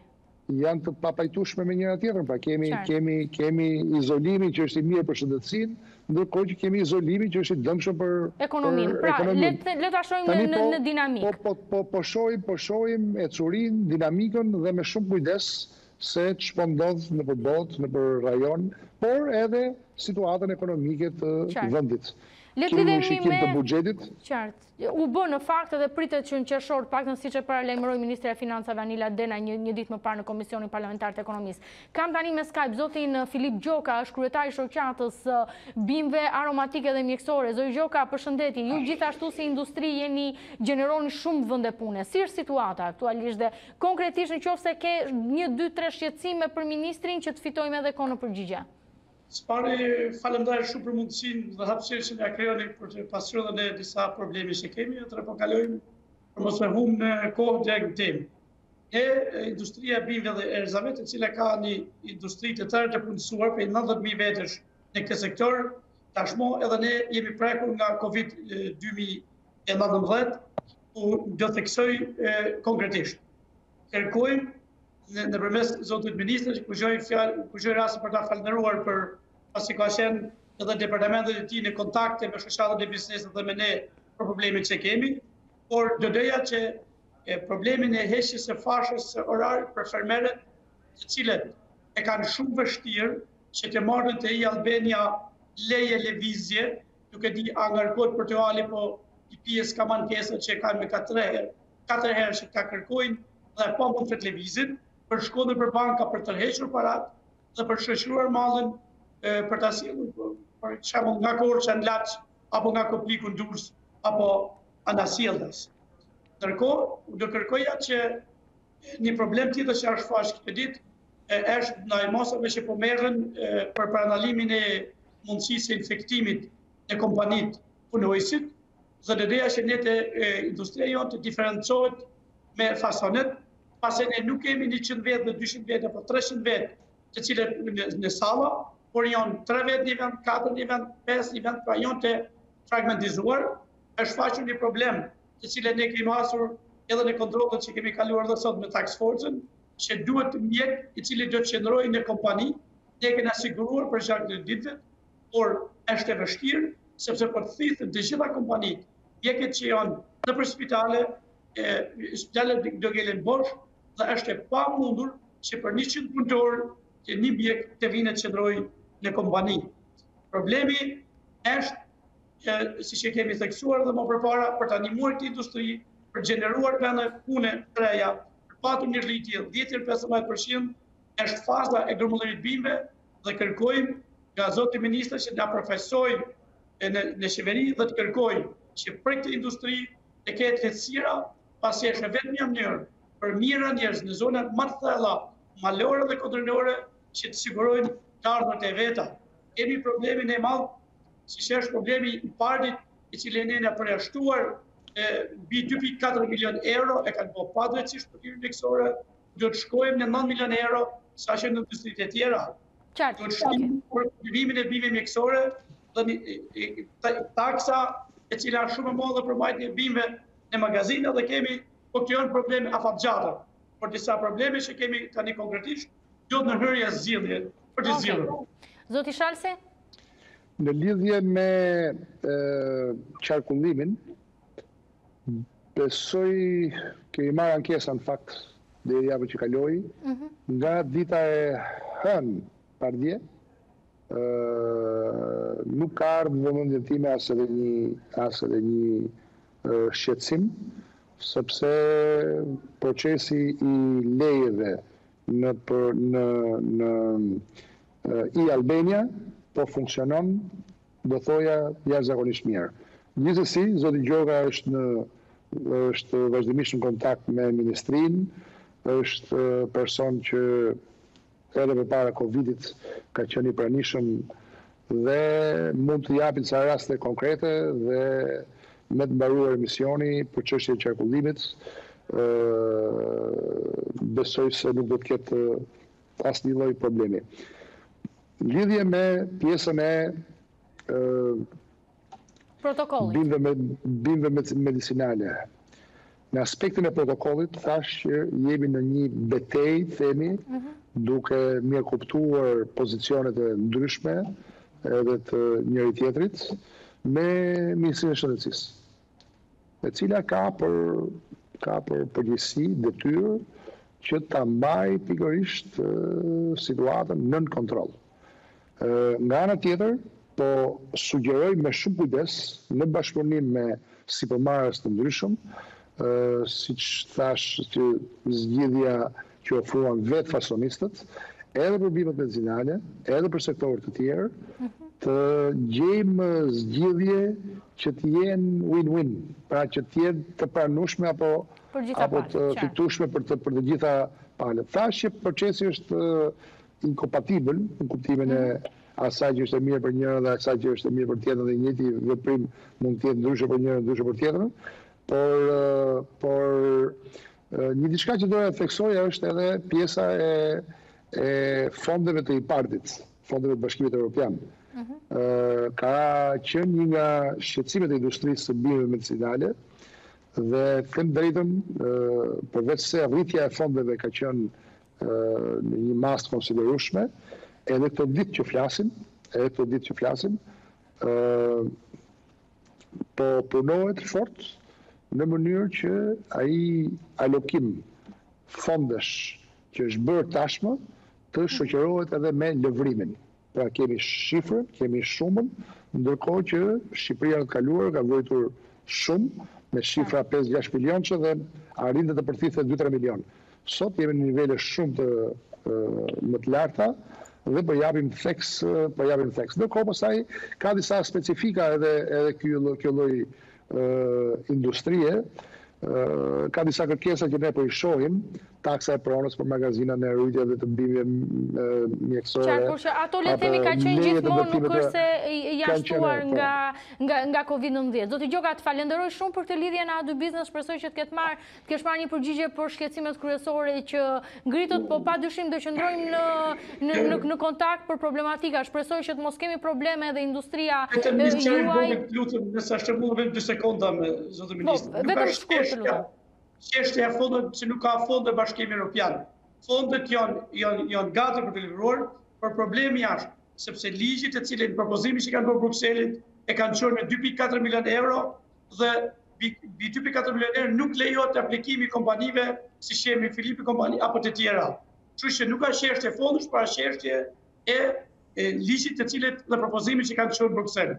[SPEAKER 3] janë të papajtueshme me njëra tjetrën. Pra kemi izolimin që është i mirë për shëndetësinë, ndërkohë që kemi izolimin që është i dëmshëm për
[SPEAKER 1] ekonominë. Pra, le ta shohim në dinamikë.
[SPEAKER 3] Po shohim ecurinë, dinamikën dhe me shumë kujdes se ç'po ndodh nëpër botë, nëpër rajon, por edhe situatën ekonomike të vendit. Kemi një shikim të buxhetit.
[SPEAKER 1] Qartë. U bë në fakt edhe pritet që në qershor, paktën siç e paralajmëroi Ministri e Financave Anila Dena një ditë më parë në Komisionin Parlamentar të Ekonomisë. Kam tani me Skype zotin Filip Gjoka, është kryetari i shoqatës bimëve aromatike dhe mjekësore. Zoti Gjoka, përshëndetje. Ju gjithashtu si industri gjeneroni shumë vende pune. Si është situata aktualisht dhe konkretisht nëse ke 1, 2, 3 shqetësime për ministrin që të fitojmë edhe kohë në përgjigje?
[SPEAKER 4] Spari, falemndarë shumë për mundësinë dhe hapësirë që nga krejoni për të pasur dhe disa probleme që kemi, atëra po kalojmë për mos me humbë në kohë direkt në temë. Industria e bimëve dhe erzave, e cila ka një industri të tërë të punësuar për 90.000 vetësh në këtë sektor, tashmo edhe ne jemi prekur nga Covid-2019, ku do theksoj konkretisht. Kërkojmë nëpërmes zotit ministër që kushoj rastin për ta falënderuar për pasi ka qenë edhe departamentet e tij në kontakte me shoqatën e biznesit dhe me ne për problemet që kemi, por do doja që problemin e heqjes së fashës orare për fermerët, të cilët e kanë shumë vështirë që të marrin te Albania leje lëvizje, duke di a ngarkohet Portugali, po i pjesë ka mankesa që kanë me 4 herë që ka kërkojnë dhe pa mund të lëvizin, për shkollën për banka për të tërhequr parat dhe për shoqëruar mallin për ta sjellur për shembull nga Korça në Laç apo nga Kopliku në Durrës apo Anasjellës. Ndërkohë, do kërkoja që një problem tjetër që është fash këtë ditë është ndaj masave që po merren për parandalimin e mundësisë së infektimit në kompanitë punojësit, dhe doja që ne të industria jonë të diferencohet me fasonet, pasi ne nuk kemi 100 vetë dhe 200 vetë apo 300 vetë të cilët në salla, por janë 3 vetë një vend, 4 një vend, 5 një vend, pra janë të fragmentizuar, është faqur një problem të cilët ne kemi hasur edhe në kontrollet që kemi kaluar dhe sot me task force-ën, që duhet mjek i cili do të qëndrojë në kompani, ne kemi siguruar për gjatë të ditëve, por është e vështirë sepse po të thithen të gjitha kompanitë, mjekët që janë nëpër spitale, spitalet do ngelen bosh dhe është e pamundur që për 100 punëtor që një mjek të vinë të qëndrojë në kompani. Problemi është, si që kemi theksuar dhe më përpara, për të animuar këtë industri, për gjeneruar vende pune të reja, për patur një rritje 10-15%, është faza e grumbullimit bimëve dhe kërkojmë nga zoti ministër që na përfaqësojë në qeveri dhe të kërkojmë që për këtë industri të ketë lehtësira, pasi është vetëm një mënyrë për mijëra njerëz në zonat më të thella, malore dhe kontrinore, që të sigurojnë të ardhmët e veta. Kemi problemin e madh, siç është problemi i partit, i cili ne na përjashtuar mbi 2.4 milion euro, e kanë bërë padrejtisht për firmën mjekësore, do të shkojmë në 9 milion euro, saqë në industritë e tjera. Do të shkojmë për kultivimin e bimëve mjekësore dhe taksa e cila është shumë e madhe për mbajtjen e bimëve në magazina dhe kemi këto janë probleme afatgjata. Por disa probleme që kemi tani konkretisht do të ndërhyrja zgjidhje për të zgjidhur.
[SPEAKER 1] Zoti Shalsi?
[SPEAKER 3] Në lidhje me qarkullimin, besoj kemi marrë ankesa në fakt dhe javën që kaloi, nga dita e hënë pardje, nuk ka ardhur vëmendjen time as edhe një shqetësim, sepse procesi i lejeve i Albania po funksionon, do thoja, jashtëzakonisht mirë. Gjithsesi, zoti Gjoka është vazhdimisht në kontakt me ministrinë, është person që edhe përpara Covidit ka qenë i pranishëm dhe mund të japin ca raste konkrete dhe me të mbaruar misioni për çështjen e qarkullimit, besoj se nuk do të ketë asnjë lloj problemi. Lidhje me pjesën e
[SPEAKER 1] protokollit
[SPEAKER 3] bimëve medicinale. Në aspektin e protokollit, thash që jemi në një betejë, themi, duke mirë kuptuar pozicionet e ndryshme edhe të njëri tjetrit me Ministrinë e Shëndetësisë, e cila ka për përgjegjësi, detyrë që ta mbajë pikërisht situatën nën kontroll. Nga ana tjetër, po sugjeroj me shumë kujdes në bashkëpunim me sipërmarrës të ndryshëm, siç thash që zgjidhja që ofruan vetë fasonistët, edhe për bimët medicinale, edhe për sektorët të tjerë, të gjejmë zgjidhje që të jenë win-win, pra që të jenë të pranueshme apo të fitueshme për të gjitha palët. Thash që procesi është inkompatibël në kuptimin e asaj që është e mirë për njërën dhe asaj që është e mirë për tjetrën, dhe njëjti veprim mund të jetë ndryshe për njërën, ndryshe për tjetrën, por një diçka që doja të theksoja është edhe pjesa e fondeve të IPARD-it, fondeve të Bashkimit Evropian. Ka qenë një nga shqetësimet e industrisë së bimëve medicinale dhe them drejtën, përveç se rritja e fondeve ka qenë në një masë konsiderueshme, edhe këtë ditë që flasim, po punohet fort në mënyrë që ai alokim fondesh që është bërë tashmë të shoqërohet edhe me lëvrimin. Pra kemi shifrën, kemi shumën, ndërkohë që Shqipëria në të kaluar ka vojtur shumë me shifra 5-6 milionçe dhe arrinte të përthithet 2-3 milion. Sot jemi në nivele shumë të më të larta dhe po japim theks. Ndërkohë pastaj ka disa specifika edhe kjo lloj industrie, ka disa kërkesa që ne po i shohim, taksa e pronës për magazinat në rritje dhe të bimëve mjekësore.
[SPEAKER 1] Qartë, por që ato le themi ka qenë gjithmonë, nuk është se janë shtuar nga Covid-19. Zoti Gjoka, të falenderoj shumë për këtë lidhje në A2 Business, shpresoj që të kesh marrë një përgjigje për shqetësimet kryesore që ngritët, po padyshim do qëndrojmë në kontakt për problematika. Shpresoj që të mos kemi probleme dhe industria juaj.
[SPEAKER 4] Lutem, nëse është vetëm 2 sekonda me zotin ministër.
[SPEAKER 1] Vetëm shkurt, lutem.
[SPEAKER 4] Çështja e fondeve që nuk ka fonde Bashkimi Evropian. Fondet janë gati për të liruar, por problemi është sepse ligjit e cilin propozimi që kanë bërë Brukselit e kanë çuar me 2.4 milion euro dhe mbi 2.4 milion euro nuk lejohet aplikimi kompanive si shemi Filipi kompani apo të tjera. Kështu që nuk ka çështje fondesh, por çështje e ligjit të cilit dhe propozimi që kanë çuar Bruksel.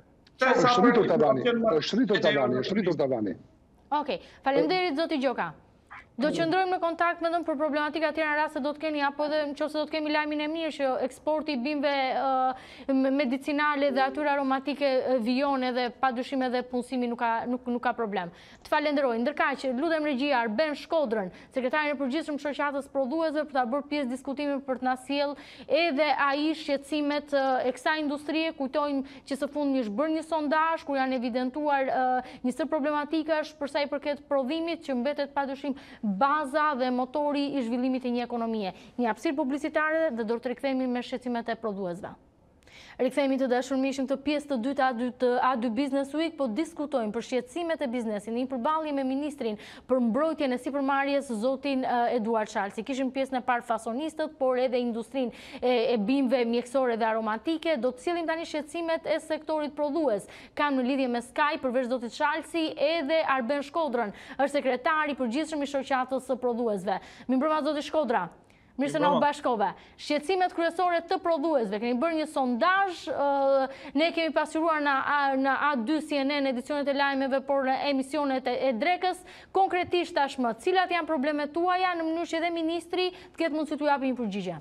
[SPEAKER 3] Është rritur tavani.
[SPEAKER 1] Okej, faleminderit zoti Gjoka. Do qëndrojmë në kontakt me dhëmë për problematika tjera në rast se do të keni, apo edhe nëse do të kemi lajmin e mirë që eksporti i bimëve medicinale dhe atyre aromatike vijon edhe padyshim edhe punësimi nuk ka problem. Të falenderoj. Ndërkaq, lutem regjia Arben Shkodrën, sekretarin e përgjithshëm shoqatës prodhuesve për ta bërë pjesë diskutimin për të na sjell edhe ai shqetësimet e kësaj industrie. Kujtojmë që së fundmi është bërë një sondazh ku janë evidentuar një sër problematikash për sa i përket prodhimit që mbetet padyshim baza dhe motori i zhvillimit të një ekonomie. Një hapësirë publicitare dhe do të rikthehemi me shqetësimet e prodhuesve. Rikthehemi të dashur miqëm të pjesë të dytë të A2 Business Week, po diskutojmë për shqetësimet e biznesit, një përballje me ministrin për mbrojtjen e sipërmarrjes zotin Eduard Shalsi. Kishim pjesën e parë fasonistët, por edhe industrinë e bimëve mjekësore dhe aromatike. Do të sillim tani shqetësimet e sektorit prodhues. Kam në lidhje me Skype përveç zotit Shalsi edhe Arben Shkodrën, është sekretari i përgjithshëm i shoqatës së prodhuesve. Mirëmbrëma zoti Shkodra. Mirë se na u bashkove. Shqetësimet kryesore të prodhuesve. Kemi bërë një sondazh, ne kemi pasqyruar në A2 CNN edicionet e lajmeve, por në emisionet e drekës. Konkretisht tashmë, cilat janë problemet tuaja në mënyrë që edhe ministri të ketë mundësi t'u japë një përgjigje?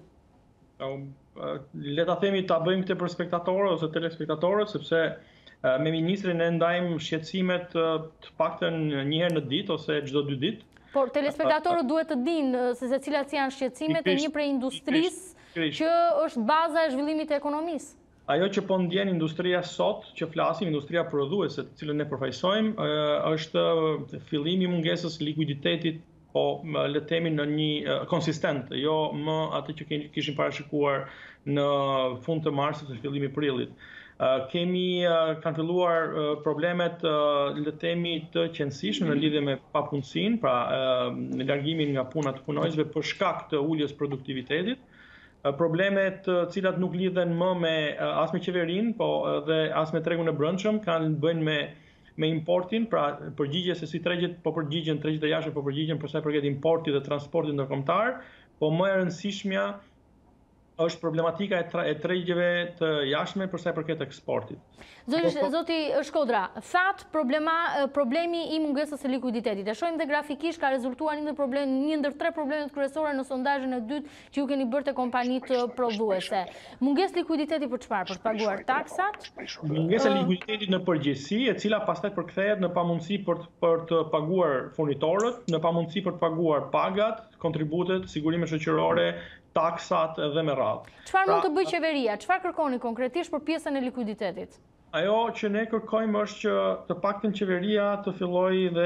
[SPEAKER 5] Le ta themi ta bëjmë këtë për spektatorët ose telespektatorët, sepse me ministrin e ndajmë shqetësimet të paktën një herë në ditë ose çdo 2 ditë.
[SPEAKER 1] Por telespektatorët duhet të dinë se cilat janë shqetësimet e një prej industrisë që është baza e zhvillimit të ekonomisë.
[SPEAKER 5] Ajo që po ndjen industria sot, që flasim, industria prodhuese, të cilën ne përfaqësojmë, është fillimi i mungesës likuiditetit, po le të themi në një konsistent, jo më atë që kishim parashikuar në fund të marsit dhe fillimi i prillit. Kanë filluar problemet le themi të qëndësishme në lidhje me papunësinë, pra largimin nga puna të punojësve për shkak të uljes produktivitetit. Problemet të cilat nuk lidhen më me as me qeverinë, po edhe as me tregun e brendshëm, kanë bëjnë me importin, pra përgjigje se si tregjet po përgjigjen tregjet e jashtme, po përgjigjen për sa i përket importit dhe transportit ndërkombëtar, po më e rëndësishmja është problematika e tregjeve të jashtme për sa i përket eksportit.
[SPEAKER 1] Zoti Shkodra, that problemi i mungesës së likuiditetit. E shohim dhe grafikisht ka rezultuar një ndër tre problemet kryesore në sondazhin e dytë që ju keni bërë te kompanitë prodhuese. Mungesë likuiditeti për çfarë? Për të paguar taksat?
[SPEAKER 5] Mungesa e likuiditetit në përgjithësi, e cila pastaj përkthehet në pamundësi për të paguar furnitorët, në pamundësi për të paguar pagat, kontributet, sigurimet shoqërore, taksat dhe me radhë.
[SPEAKER 1] Çfarë mund të bëjë qeveria? Çfarë kërkoni konkretisht për pjesën e likuiditetit?
[SPEAKER 5] Ajo që ne kërkojmë është që të paktën qeveria të fillojë dhe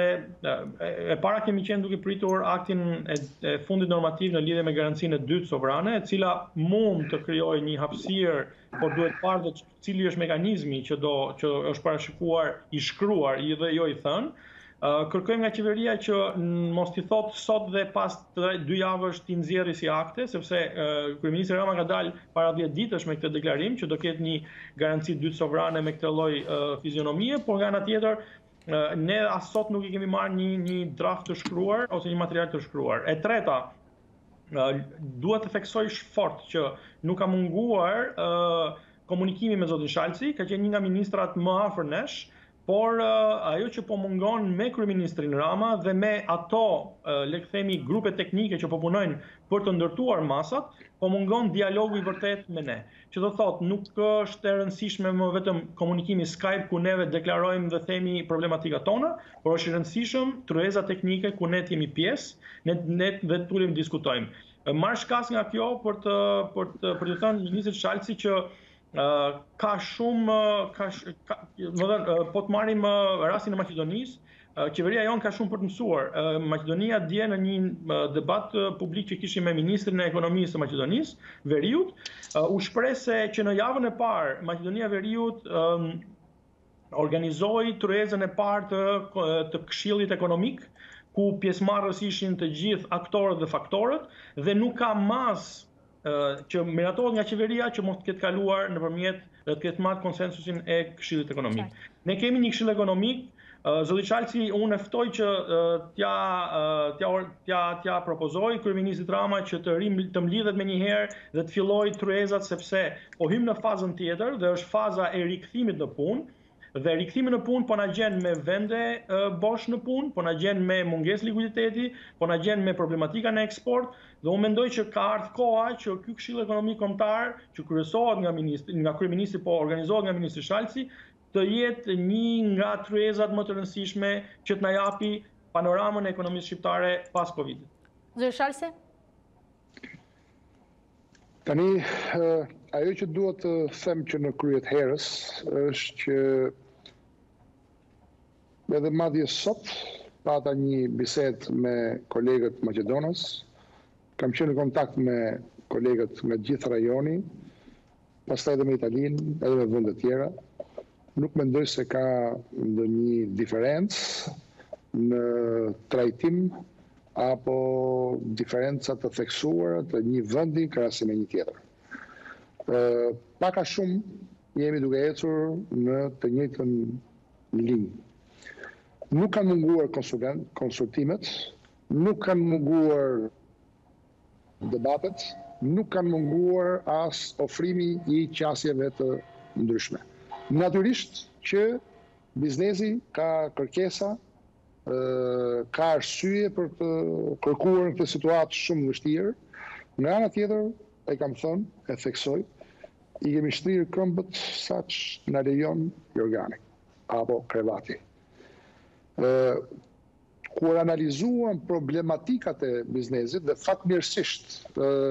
[SPEAKER 5] e para kemi qenë duke pritur aktin e fundit normativ në lidhje me garancinë e dytë sovrane, e cila mund të krijojë një hapësirë, por duhet parë cili është mekanizmi që është parashikuar i shkruar dhe jo i thënë. Kërkojmë nga qeveria që mos t'i thotë sot dhe pas 2 javësh t'i nxjerrë si akte, sepse kryeministri Rama ka dalë para 10 ditësh me këtë deklarim që do ketë një garanci dytë sovrane me këtë lloj fizionomie, por nga ana tjetër ne as sot nuk i kemi marrë një draft të shkruar ose një material të shkruar. E treta, duhet të theksoj fort që nuk ka munguar komunikimi me zotin Shalci, ka qenë një nga ministrat më afër nesh. Por ajo që po mungon me kryeministrin Rama dhe me ato, le të themi, grupe teknike që po punojnë për të ndërtuar masat, po mungon dialogu i vërtet me ne. Që do thotë, nuk është e rëndësishme më vetëm komunikimi Skype ku neve deklarojmë dhe themi problematika tona, por është e rëndësishëm tryeza teknike ku ne jemi pjesë, ne dhe tulim diskutojmë. Marr shkas nga kjo për të thënë ministrit Shalci që ka shumë, po të marrim rastin e Maqedonisë, qeveria jonë ka shumë për të mësuar. Maqedonia dje në një debat publik që kishim me ministrin e ekonomisë të Maqedonisë, Veriut, u shprese që në javën e parë Maqedonia Veriut organizoi tryezën e parë të Këshillit Ekonomik, ku pjesëmarrës ishin të gjithë aktorët dhe faktorët, dhe nuk ka mas që miratohet nga qeveria që mos të ketë kaluar nëpërmjet dhe të ketë marrë konsensusin e Këshillit Ekonomik. Ne kemi një Këshill Ekonomik, zoti Shalci unë e ftoj që t'ja propozoj kryeministit Rama që të mlidhet me një herë dhe të fillojë tryezat, sepse po hym në fazën tjetër dhe është faza e rikthimit në punë. Dhe rikthimi në punë po na gjen me vende bosh në punë, po na gjen me mungesë likuiditeti, po na gjen me problematika në eksport, dhe unë mendoj që ka ardhur koha që ky Këshill Ekonomik Kombëtar, që kryesohet nga kryeministri, po organizohet nga ministri Shalci, të jetë një nga tryezat më të rëndësishme që të na japi panoramën e ekonomisë shqiptare pas Covidit.
[SPEAKER 1] Zoti Shalci?
[SPEAKER 3] Tani, ajo që duhet të them që në kryet herës është që edhe madje sot pata një bisedë me kolegët Maqedonës, kam qenë në kontakt me kolegët nga gjithë rajoni, pastaj edhe me Italinë, edhe me vende tjera. Nuk mendoj se ka ndonjë diferencë në trajtim apo diferenca të theksuara të një vendi krahasim me një tjetër. Pak a shumë jemi duke ecur në të njëjtën linjë. Nuk kanë munguar konsultimet, nuk kanë munguar debatet, nuk kanë munguar as ofrimi i qasjeve të ndryshme. Natyrisht që biznesi ka kërkesa, ka arsye për të kërkuar në këtë situatë shumë vështirë. Nga ana tjetër, e kam thënë, e theksoj, i kemi shtrirë këmbët saq na lejon organi apo krevati. Kur analizuam problematikat e biznesit dhe fatmirësisht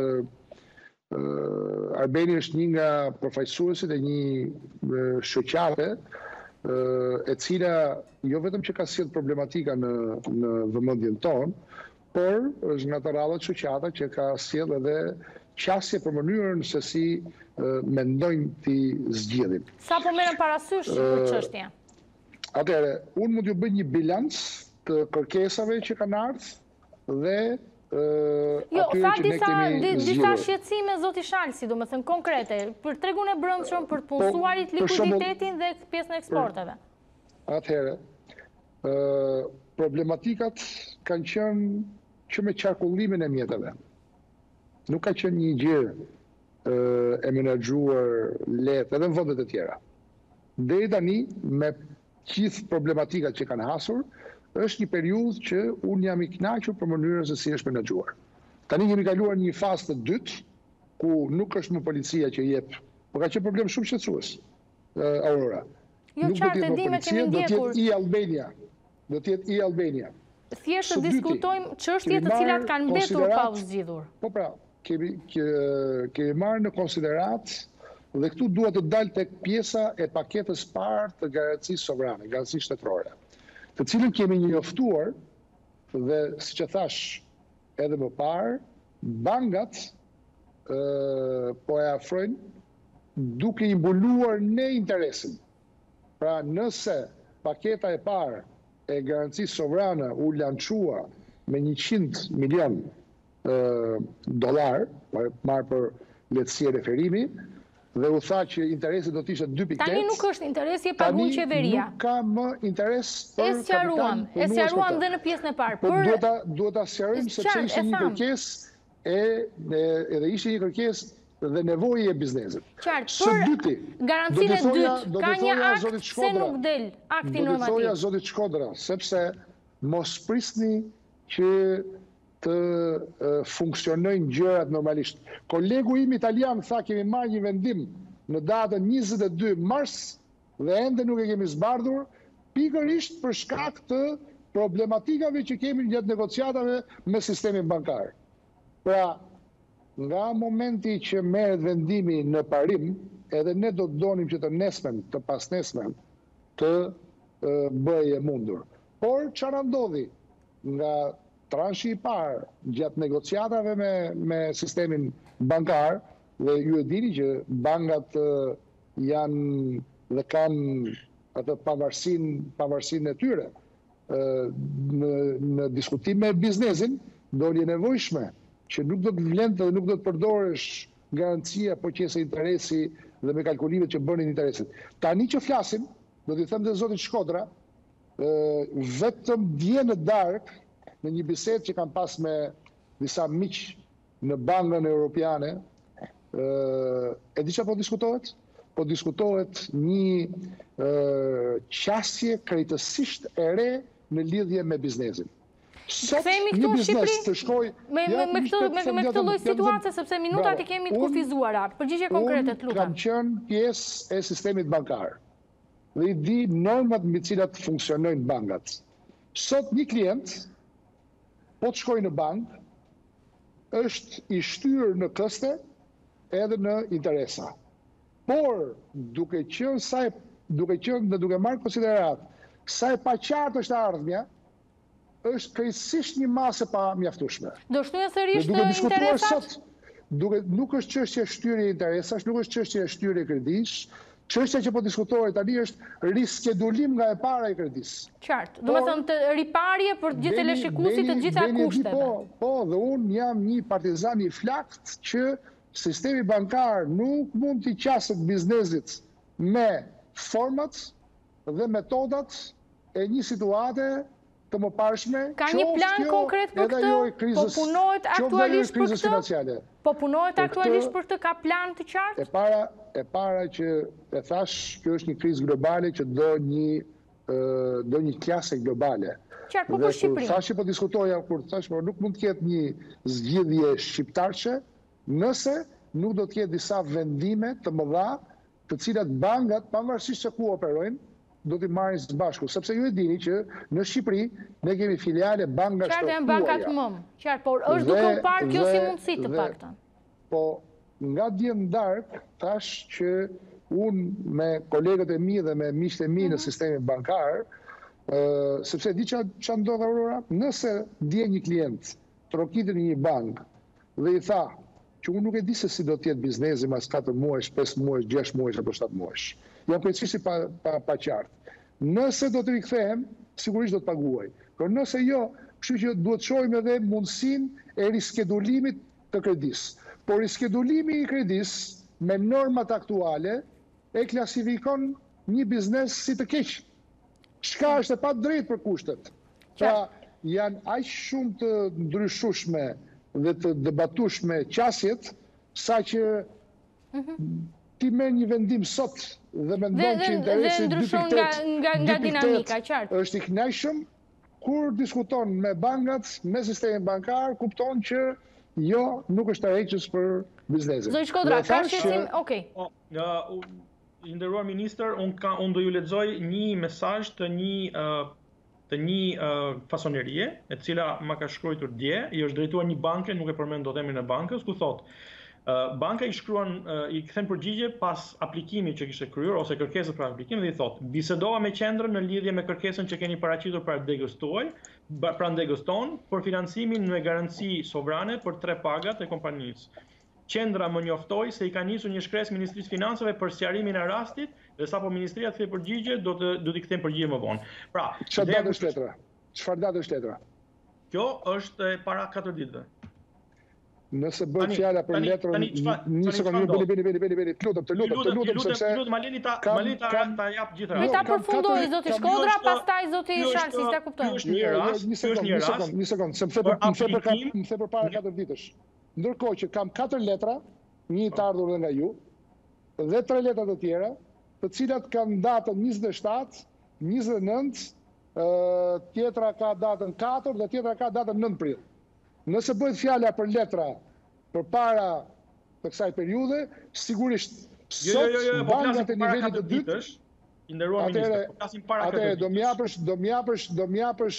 [SPEAKER 3] Arbeni është një nga përfaqësuesit e një shoqate e cila jo vetëm që ka sjellë problematika në vëmendjen tonë, por është nga të radhat shoqata që ka sjellë edhe qasje për mënyrën se si mendojnë t'i zgjidhin.
[SPEAKER 1] Sa po merren parasysh çështja?
[SPEAKER 3] Atëherë, unë mund t'ju bëj një bilanc të kërkesave që kanë ardhur dhe
[SPEAKER 1] tha disa shqetësime zoti Shalsi, domethënë konkrete, për tregun e brendshëm, për të punësuarit, likuiditetin dhe pjesën e eksporteve.
[SPEAKER 3] Atëherë, problematikat kanë qenë që me qarkullimin e mjeteve. Nuk ka qenë një gjë e menaxhuar lehtë edhe në vendet e tjera. Deri tani, me gjithë problematikat që kanë hasur, është një periudhë që unë jam i kënaqur për mënyrën se si është menaxhuar. Tani kemi kaluar një fazë të dytë, ku nuk është më policia që jep, por ka qenë problem shumë shqetësues. Aurora.
[SPEAKER 1] Jo qartë, di me kemi ndjekur.
[SPEAKER 3] Do të jetë e-Albania.
[SPEAKER 1] Thjesht të diskutojmë çështjet të cilat kanë mbetur pa u zgjidhur.
[SPEAKER 3] Po pra, kemi marrë në konsiderat dhe këtu duhet të dalë tek pjesa e paketës parë të garancisë sovrane, garancisë shtetërore, të cilën kemi njoftuar dhe, siç e thash edhe më parë, bankat po e afrojnë duke i mbuluar në interesin. Pra nëse paketa e parë e garancisë sovrane u lançua me 100 milion dollar, marrë për lehtësi e referimi, dhe u tha që interesi do të ishte 2.8.
[SPEAKER 1] Tani nuk është interesi, e pagun qeveria.
[SPEAKER 3] Nuk ka më interes për kapital.
[SPEAKER 1] E sqaruam dhe në pjesën e parë.
[SPEAKER 3] Por duhet ta sqarojmë sepse ishte një kërkesë edhe ishte një kërkesë dhe nevojë e biznesit.
[SPEAKER 1] Qartë, për garancinë e dytë, ka një akt se nuk del akti normativ.
[SPEAKER 3] Do të thoja zotit Shkodra, sepse mos prisni që të funksionojnë gjërat normalisht. Kolegu im italian tha kemi marrë një vendim në datën 22 mars dhe ende nuk e kemi zbardhur, pikërisht për shkak të problematikave që kemi gjatë negociatave me sistemin bankar. Pra, nga momenti që merret vendimi në parim, edhe ne do të donim që të nesmen, të pasnesmen, të bëjë mundur. Por çfarë ndodhi? Nga transhi i parë gjatë negociatave me sistemin bankar, dhe ju e dini që bankat janë dhe kanë atë pavarësinë e tyre në diskutim me biznesin, doli e nevojshme që nuk do të vlente dhe nuk do të përdorësh garancia, po qëse interesi dhe me kalkulimet që bënin interesit. Tani që flasim, do t'i them dhe zotit Shkodra, vetëm dje në darkë, në një bisedë që kam pas me disa miq në Bankën Europiane, e di çfarë po diskutohet? Po diskutohet një qasje krejtësisht e re në lidhje me biznesin.
[SPEAKER 1] Sot një biznes të shkoj me këtë lloj situate, sepse minutat i kemi të kufizuara. Përgjigje konkrete, lutem.
[SPEAKER 3] Kam qenë pjesë e sistemit bankar dhe i di normat mbi të cilat funksionojnë bankat. Sot një klient po të shkoj në bank, është i shtyrë në këste edhe në interesa. Por, duke marrë konsiderat, sa e paqartë është ardhmja, është krejtësisht një masë pa mjaftueshme.
[SPEAKER 1] Do shtyhen sërish të interesat?
[SPEAKER 3] Nuk është çështje shtyrje interesash, nuk është çështje shtyrje kredish. Çështja që po diskutohet tani është riskedulim nga e para e kredisë.
[SPEAKER 1] Qartë. Domethënë të riparje për gjithë teleshikuesit të gjitha kushteve.
[SPEAKER 3] Po, dhe unë jam një partizan i flakt që sistemi bankar nuk mund t'i qasët biznesit me format dhe metodat e një situate të mëparshme.
[SPEAKER 1] Ka një plan konkret për këtë? Po punohet aktualisht për këtë? Po punohet aktualisht për këtë? Ka plan të qartë?
[SPEAKER 3] E para që e thash, kjo është një krizë globale që do një klase globale.
[SPEAKER 1] Qartë, po për Shqipërinë?
[SPEAKER 3] Thash që po diskutoja, kur thash, por nuk mund të ketë një zgjidhje shqiptarçe nëse nuk do të ketë disa vendime të mëdha të cilat bankat, pavarësisht se ku operojnë, do t'i marrin së bashku. Sepse ju e dini që në Shqipëri ne kemi filiale banka shtetërore.
[SPEAKER 1] Qartë, janë bankat mëmë. Qartë, por është duke u parë kjo si mundësi të paktën.
[SPEAKER 3] Po, nga dje në darkë, thash që unë me kolegët e mi dhe me miqtë e mi në sistemin bankar, sepse di që ndodh Aurora, nëse dje një klient trokitin një bank dhe i tha që unë nuk e di se si do t'jetë biznesi mas 4 muajsh, 5 muajsh, 6 muajsh apo 7 muajsh. Jam përgjithësi pa qartë. Nëse do të rikthehem, sigurisht do të paguaj. Por nëse jo, kështu që duhet shohim edhe mundësinë e riskedulimit të kredis. Por riskedulimi i kredis me normat aktuale e klasifikon një biznes si të keq. Çka është e pa drejtë për kushtet. Pra, janë aq shumë të ndryshueshme dhe të debatueshme qasjet, sa që ti merr një vendim sot dhe mendon që interesi 2.8
[SPEAKER 1] nga dinamika, qartë.
[SPEAKER 3] është i kënaqshëm, kur diskuton me bankat, me sistemin bankar, kupton që jo, nuk është tërheqës për biznesin.
[SPEAKER 1] Zoti Shkodra, ka shqetësim? Okej.
[SPEAKER 5] I nderuar ministër, unë do ju lexoj një mesazh të një fasonerie, e cila ma ka shkruar dje, i është drejtuar një banke, nuk e përmend dot emrin e bankës, ku thotë, banka i kthen përgjigje pas aplikimit që kishte kryer ose kërkesës për aplikim dhe i thotë: bisedova me qendrën në lidhje me kërkesën që keni paraqitur para degës tuaj, pra degës tonë, për financimin me garanci sovrane për 3 pagat e kompanisë. Qendra më njoftoi se i ka nisur një shkresë Ministrisë Financave për sqarimin e rastit dhe sapo ministria të kthejë përgjigje, do t'i kthejmë përgjigje më vonë. Pra,
[SPEAKER 3] çfarë datë është letra? Çfarë datë është letra?
[SPEAKER 5] Kjo është para 4 ditëve.
[SPEAKER 3] Nëse bëhet fjala për letrën, një sekondë, bëni, të lutem sepse
[SPEAKER 5] ma leni ta jap gjithë
[SPEAKER 1] rastin. Ta përfundoj zoti Shkodra, pastaj zoti Shalsi, ta kuptojmë.
[SPEAKER 3] Një sekondë, se më the përpara 4 ditësh. Ndërkohë që kam 4 letra, një të ardhur dhe nga ju, dhe 3 letra të tjera, të cilat kanë datën 27, 29, tjetra ka datën 4 dhe tjetra ka datën 9 prill. Nëse bëhet fjala për letra përpara të kësaj periudhe, sigurisht sot bankat e nivelit të dytë, atëherë do m'japësh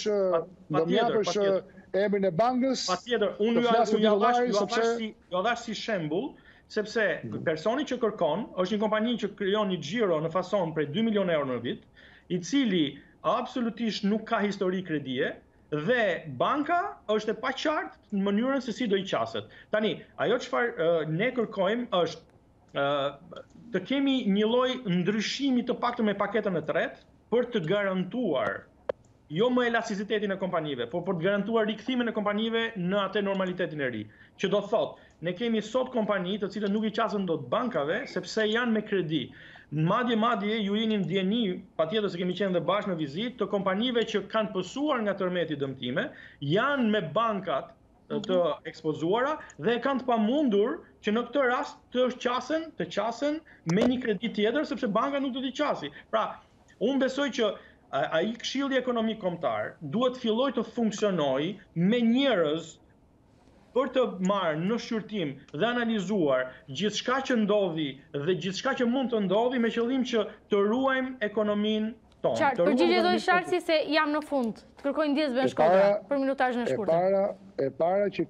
[SPEAKER 3] emrin e bankës.
[SPEAKER 5] Patjetër, unë ju dhash si shembull, sepse personi që kërkon është një kompani që krijon një xhiro në fason prej 2 milionë euro në vit, i cili absolutisht nuk ka histori kredie, dhe banka është e paqartë në mënyrën se si do i qaset. Tani, ajo çfarë ne kërkojmë është të kemi një lloj ndryshimi të paktën me paketën e tretë për të garantuar jo më elasticitetin e kompanive, por për të garantuar rikthimin e kompanive në atë normalitetin e ri. Që do thotë, ne kemi sot kompani të cilët nuk i qasen dot bankave sepse janë me kredi. Madje ju jeni në dieni, patjetër se kemi qenë dhe bashkë në vizitë, të kompanive që kanë pësuar nga tërmeti dëmtime, janë me bankat të ekspozuara dhe kanë të pamundur që në këtë rast të qasen me një kredi tjetër, sepse banka nuk do t'i qasi. Pra, unë besoj që ai Këshilli Ekonomik Kombëtar duhet filloj të funksionojë me njerëz për të marrë në shqyrtim dhe analizuar gjithçka që ndodhi dhe gjithçka që mund të ndodhi me qëllim që të ruajmë ekonominë tonë.
[SPEAKER 1] Qartë, përgjigje do i Shalsi se jam në fund. Të kërkoj ndjesë Ben Shkodra për minutazhin e shkurtër.
[SPEAKER 3] E para që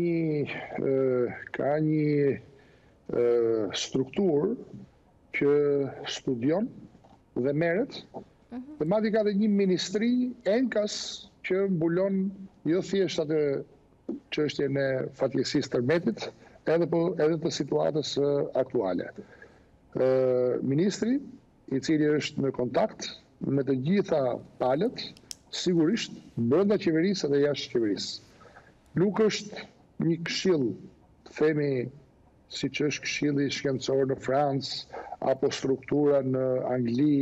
[SPEAKER 3] ka një strukturë që studion dhe merret. Dhe madje ka dhe një ministri enkas që mbulon jo thjesht atë çështjen e fatkeqësisë tërmetit, edhe të situatës aktuale. Ministri, i cili është në kontakt me të gjitha palët, sigurisht brenda qeverisë dhe jashtë qeverisë. Nuk është një këshill, themi siç është këshilli shkencor në Francë apo struktura në Angli,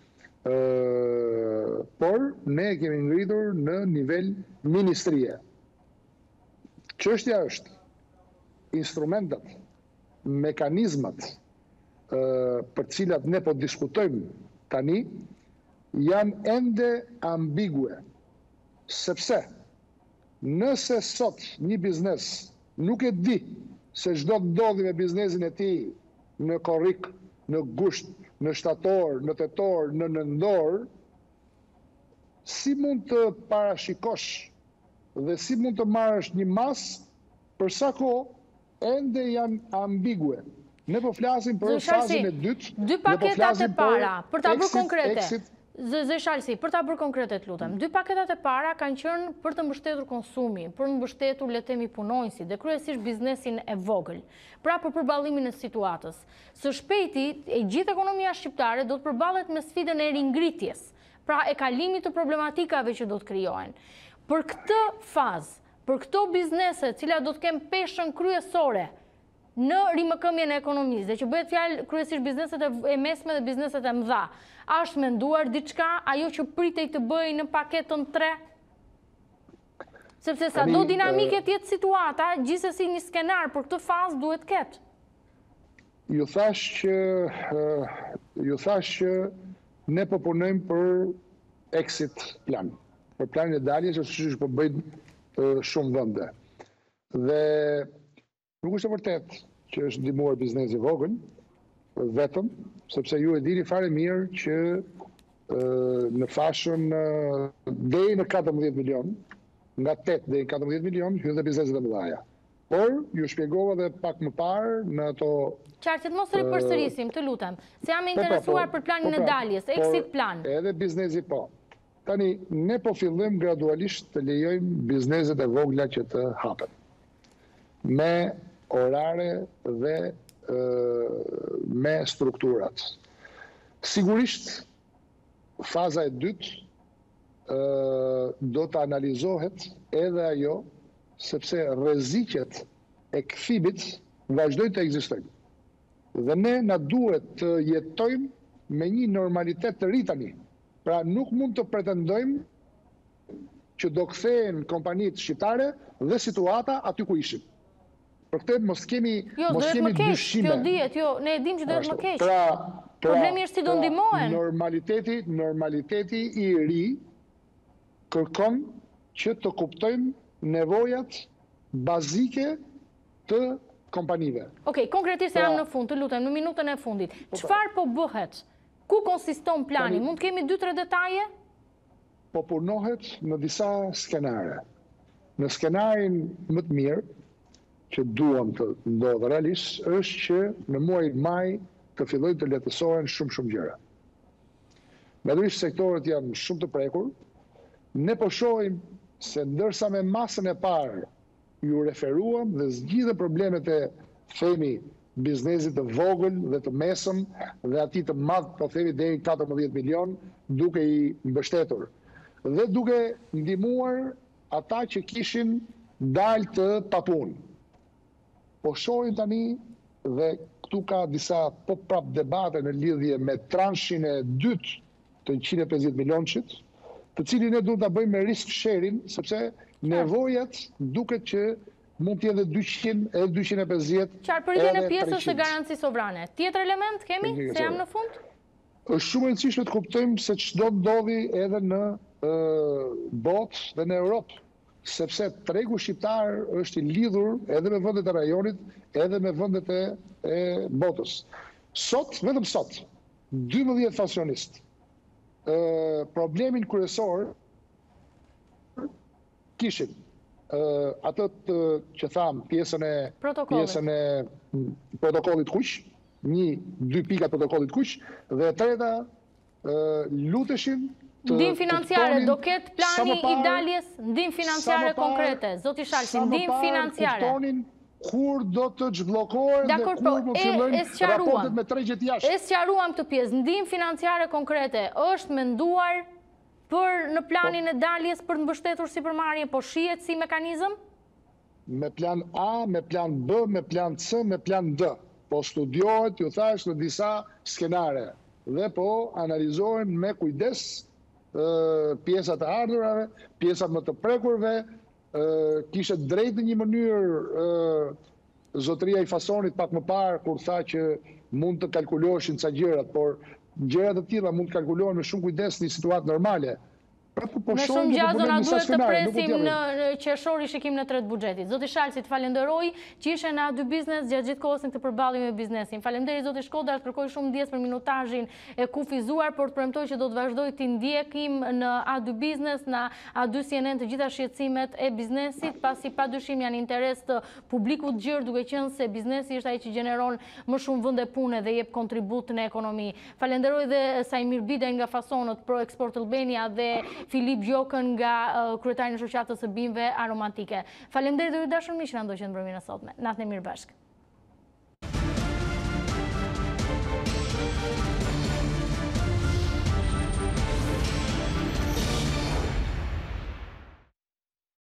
[SPEAKER 3] por ne kemi ngritur në nivel ministrie. Çështja është instrumentat, mekanizmat për cilat ne po diskutojmë tani janë ende ambigue, sepse nëse sot një biznes nuk e di se çdo të ndodhi me biznesin e tij në korrik, në gusht, në shtator, në tetor, në nëndor, si mund të parashikosh dhe si mund të marrësh një mas për sa kohë ende janë ambigue. Ne po flasim për fazën e dytë.
[SPEAKER 1] 2 paketat e para, për ta bërë konkrete. Zë Shalsi, për ta bërë konkretet lutem, 2 paketat e para kanë qenë për të mbështetur konsumin, për të mbështetur le të themi punonjësit dhe kryesisht biznesin e vogël. Pra për përballimin e situatës. Së shpejti, e gjithë ekonomia shqiptare do të përballet me sfidën e ringritjes, pra e kalimit të problematikave që do të krijohen. Për këtë fazë, për këto biznese, cila do të kenë peshën kryesore në rimëkëmjen e ekonomisë, dhe që bëhet fjalë kryesisht bizneset e mesme dhe bizneset e mëdha, është menduar diçka ajo që pritej të bëjë në paketën 3? Sepse sa do dinamike tjetë situata, gjithsesi një skenar për këtë fazë duhet ketë.
[SPEAKER 3] Ju thash që ne po punojmë për exit plan, për planin e daljes, ose që po bëjnë shumë vende. Dhe nuk është e vërtet që është ndihmuar biznesi vogël, vetëm, sepse ju e dini fare mirë që në fashën deri në 14 milion, nga 8 deri në 14 milion, hyn dhe bizneset e mëdha. Por, ju shpjegova dhe pak më parë në ato...
[SPEAKER 1] Qartë, mos ripërsërisim, të lutem, se jam interesuar për planin e daljes, exit plan.
[SPEAKER 3] Edhe biznesi po. Tani, ne po fillim gradualisht të lejojmë bizneset e vogla që të hapen. Me orare dhe me strukturat. Sigurisht, faza e dytë do të analizohet edhe ajo, sepse rreziqet e kthimit vazhdojnë të ekzistojnë. Dhe ne na duhet të jetojmë me një normalitet të ri tani. Pra nuk mund të pretendojmë që do kthehen kompanitë shqiptare dhe situata aty ku ishim. Për këtë mos kemi dyshime.
[SPEAKER 1] Jo, dihet, ne e dim që duhet më keq.
[SPEAKER 3] Problemi
[SPEAKER 1] është si do ndihmohen.
[SPEAKER 3] Normaliteti i ri kërkon që të kuptojmë nevojat bazike të kompanive.
[SPEAKER 1] Okej, konkretisht jam në fund, të lutem, në minutën e fundit. Çfarë po bëhet? Ku konsiston plani? Mund të kemi 2-3 detaje?
[SPEAKER 3] Po punohet në disa skenare. Në skenarin më të mirë, që duam të ndodhë realisht, është që në muaj maj të fillojnë të lehtësohen shumë gjëra. Megjithatë sektorët janë shumë të prekur, ne po shohim se ndërsa me masën e parë ju referuam dhe zgjidhëm problemet e themi biznesit të vogël dhe të mesëm dhe atij të madh, po themi deri 14 milion, duke i mbështetur dhe duke ndihmuar ata që kishin dalë të papunë. Po shohim tani dhe këtu ka disa prap debate në lidhje me transhin e dytë të 150 milionçit, të cilin ne duhet ta bëjmë me risk sharing, sepse nevojat duket që mund të jetë 200 edhe 250.
[SPEAKER 1] Qartë, për idhjen e pjesës së garancisë sovrane. Tjetër element kemi, se jam në fund?
[SPEAKER 3] Është shumë e rëndësishme të kuptojmë se ç'do ndodhi edhe në botë dhe në Europë, sepse tregu shqiptar është i lidhur edhe me vendet e rajonit, edhe me vendet e botës. Sot, vetëm sot, 12 faksionistë. Problemin kryesor kishin atë që tham pjesën e protokollit kuq, 1-2 pika protokollit kuq, dhe e treta luteshin
[SPEAKER 1] ndim financiare, do ketë plani i daljes, ndim financiare konkrete, zoti Shalsi, ndim financiare.
[SPEAKER 3] Kur do të zhbllokohen dhe kur do të fillojnë raportet me tregjet jashtë.
[SPEAKER 1] E sqaruam këtë pjesë, ndim financiare konkrete, është menduar për në planin e daljes për të mbështetur sipërmarrje, po shihet si mekanizëm?
[SPEAKER 3] Me plan A, me plan B, me plan C, me plan D. Po studiohet, ju thash, në disa skenare dhe po analizohen me kujdes pjesat e ardhurave, pjesat më të prekurve, kishe drejt në një mënyrë zotëria i Fasonit pak më parë kur tha që mund të kalkuloheshin ca gjërat, por gjërat e tilla mund të kalkulohen me shumë kujdes në situatë normale.
[SPEAKER 1] Me shumë gjatë na duhet të presim në qershori shikim në tret buxhetit. Zoti Shalsi, të falenderoj që ishe në A2 Biznes gjatë gjithë kohës në këtë përballje me biznesin. Faleminderit zoti Shkodra, kërkoj shumë ndjes për minutazhin e kufizuar, por të premtoj që do të vazhdoj të ndjekim në A2 Biznes, në A2 CNN të gjitha shqetësimet e biznesit, pasi padyshim janë interes të publikut gjerë, duke qenë se biznesi është ai që gjeneron më shumë vende pune dhe jep kontribut në ekonomi. Falenderoj dhe Sajmir Bidaj nga Fasonët, Pro Export Albania dhe Filip Gjokën nga kryetari i shoqatës së bimëve aromantike. Faleminderit dhe ju dashur miq që na ndoqët në mbrëmjen e sotme. Natën e mirë bashkë.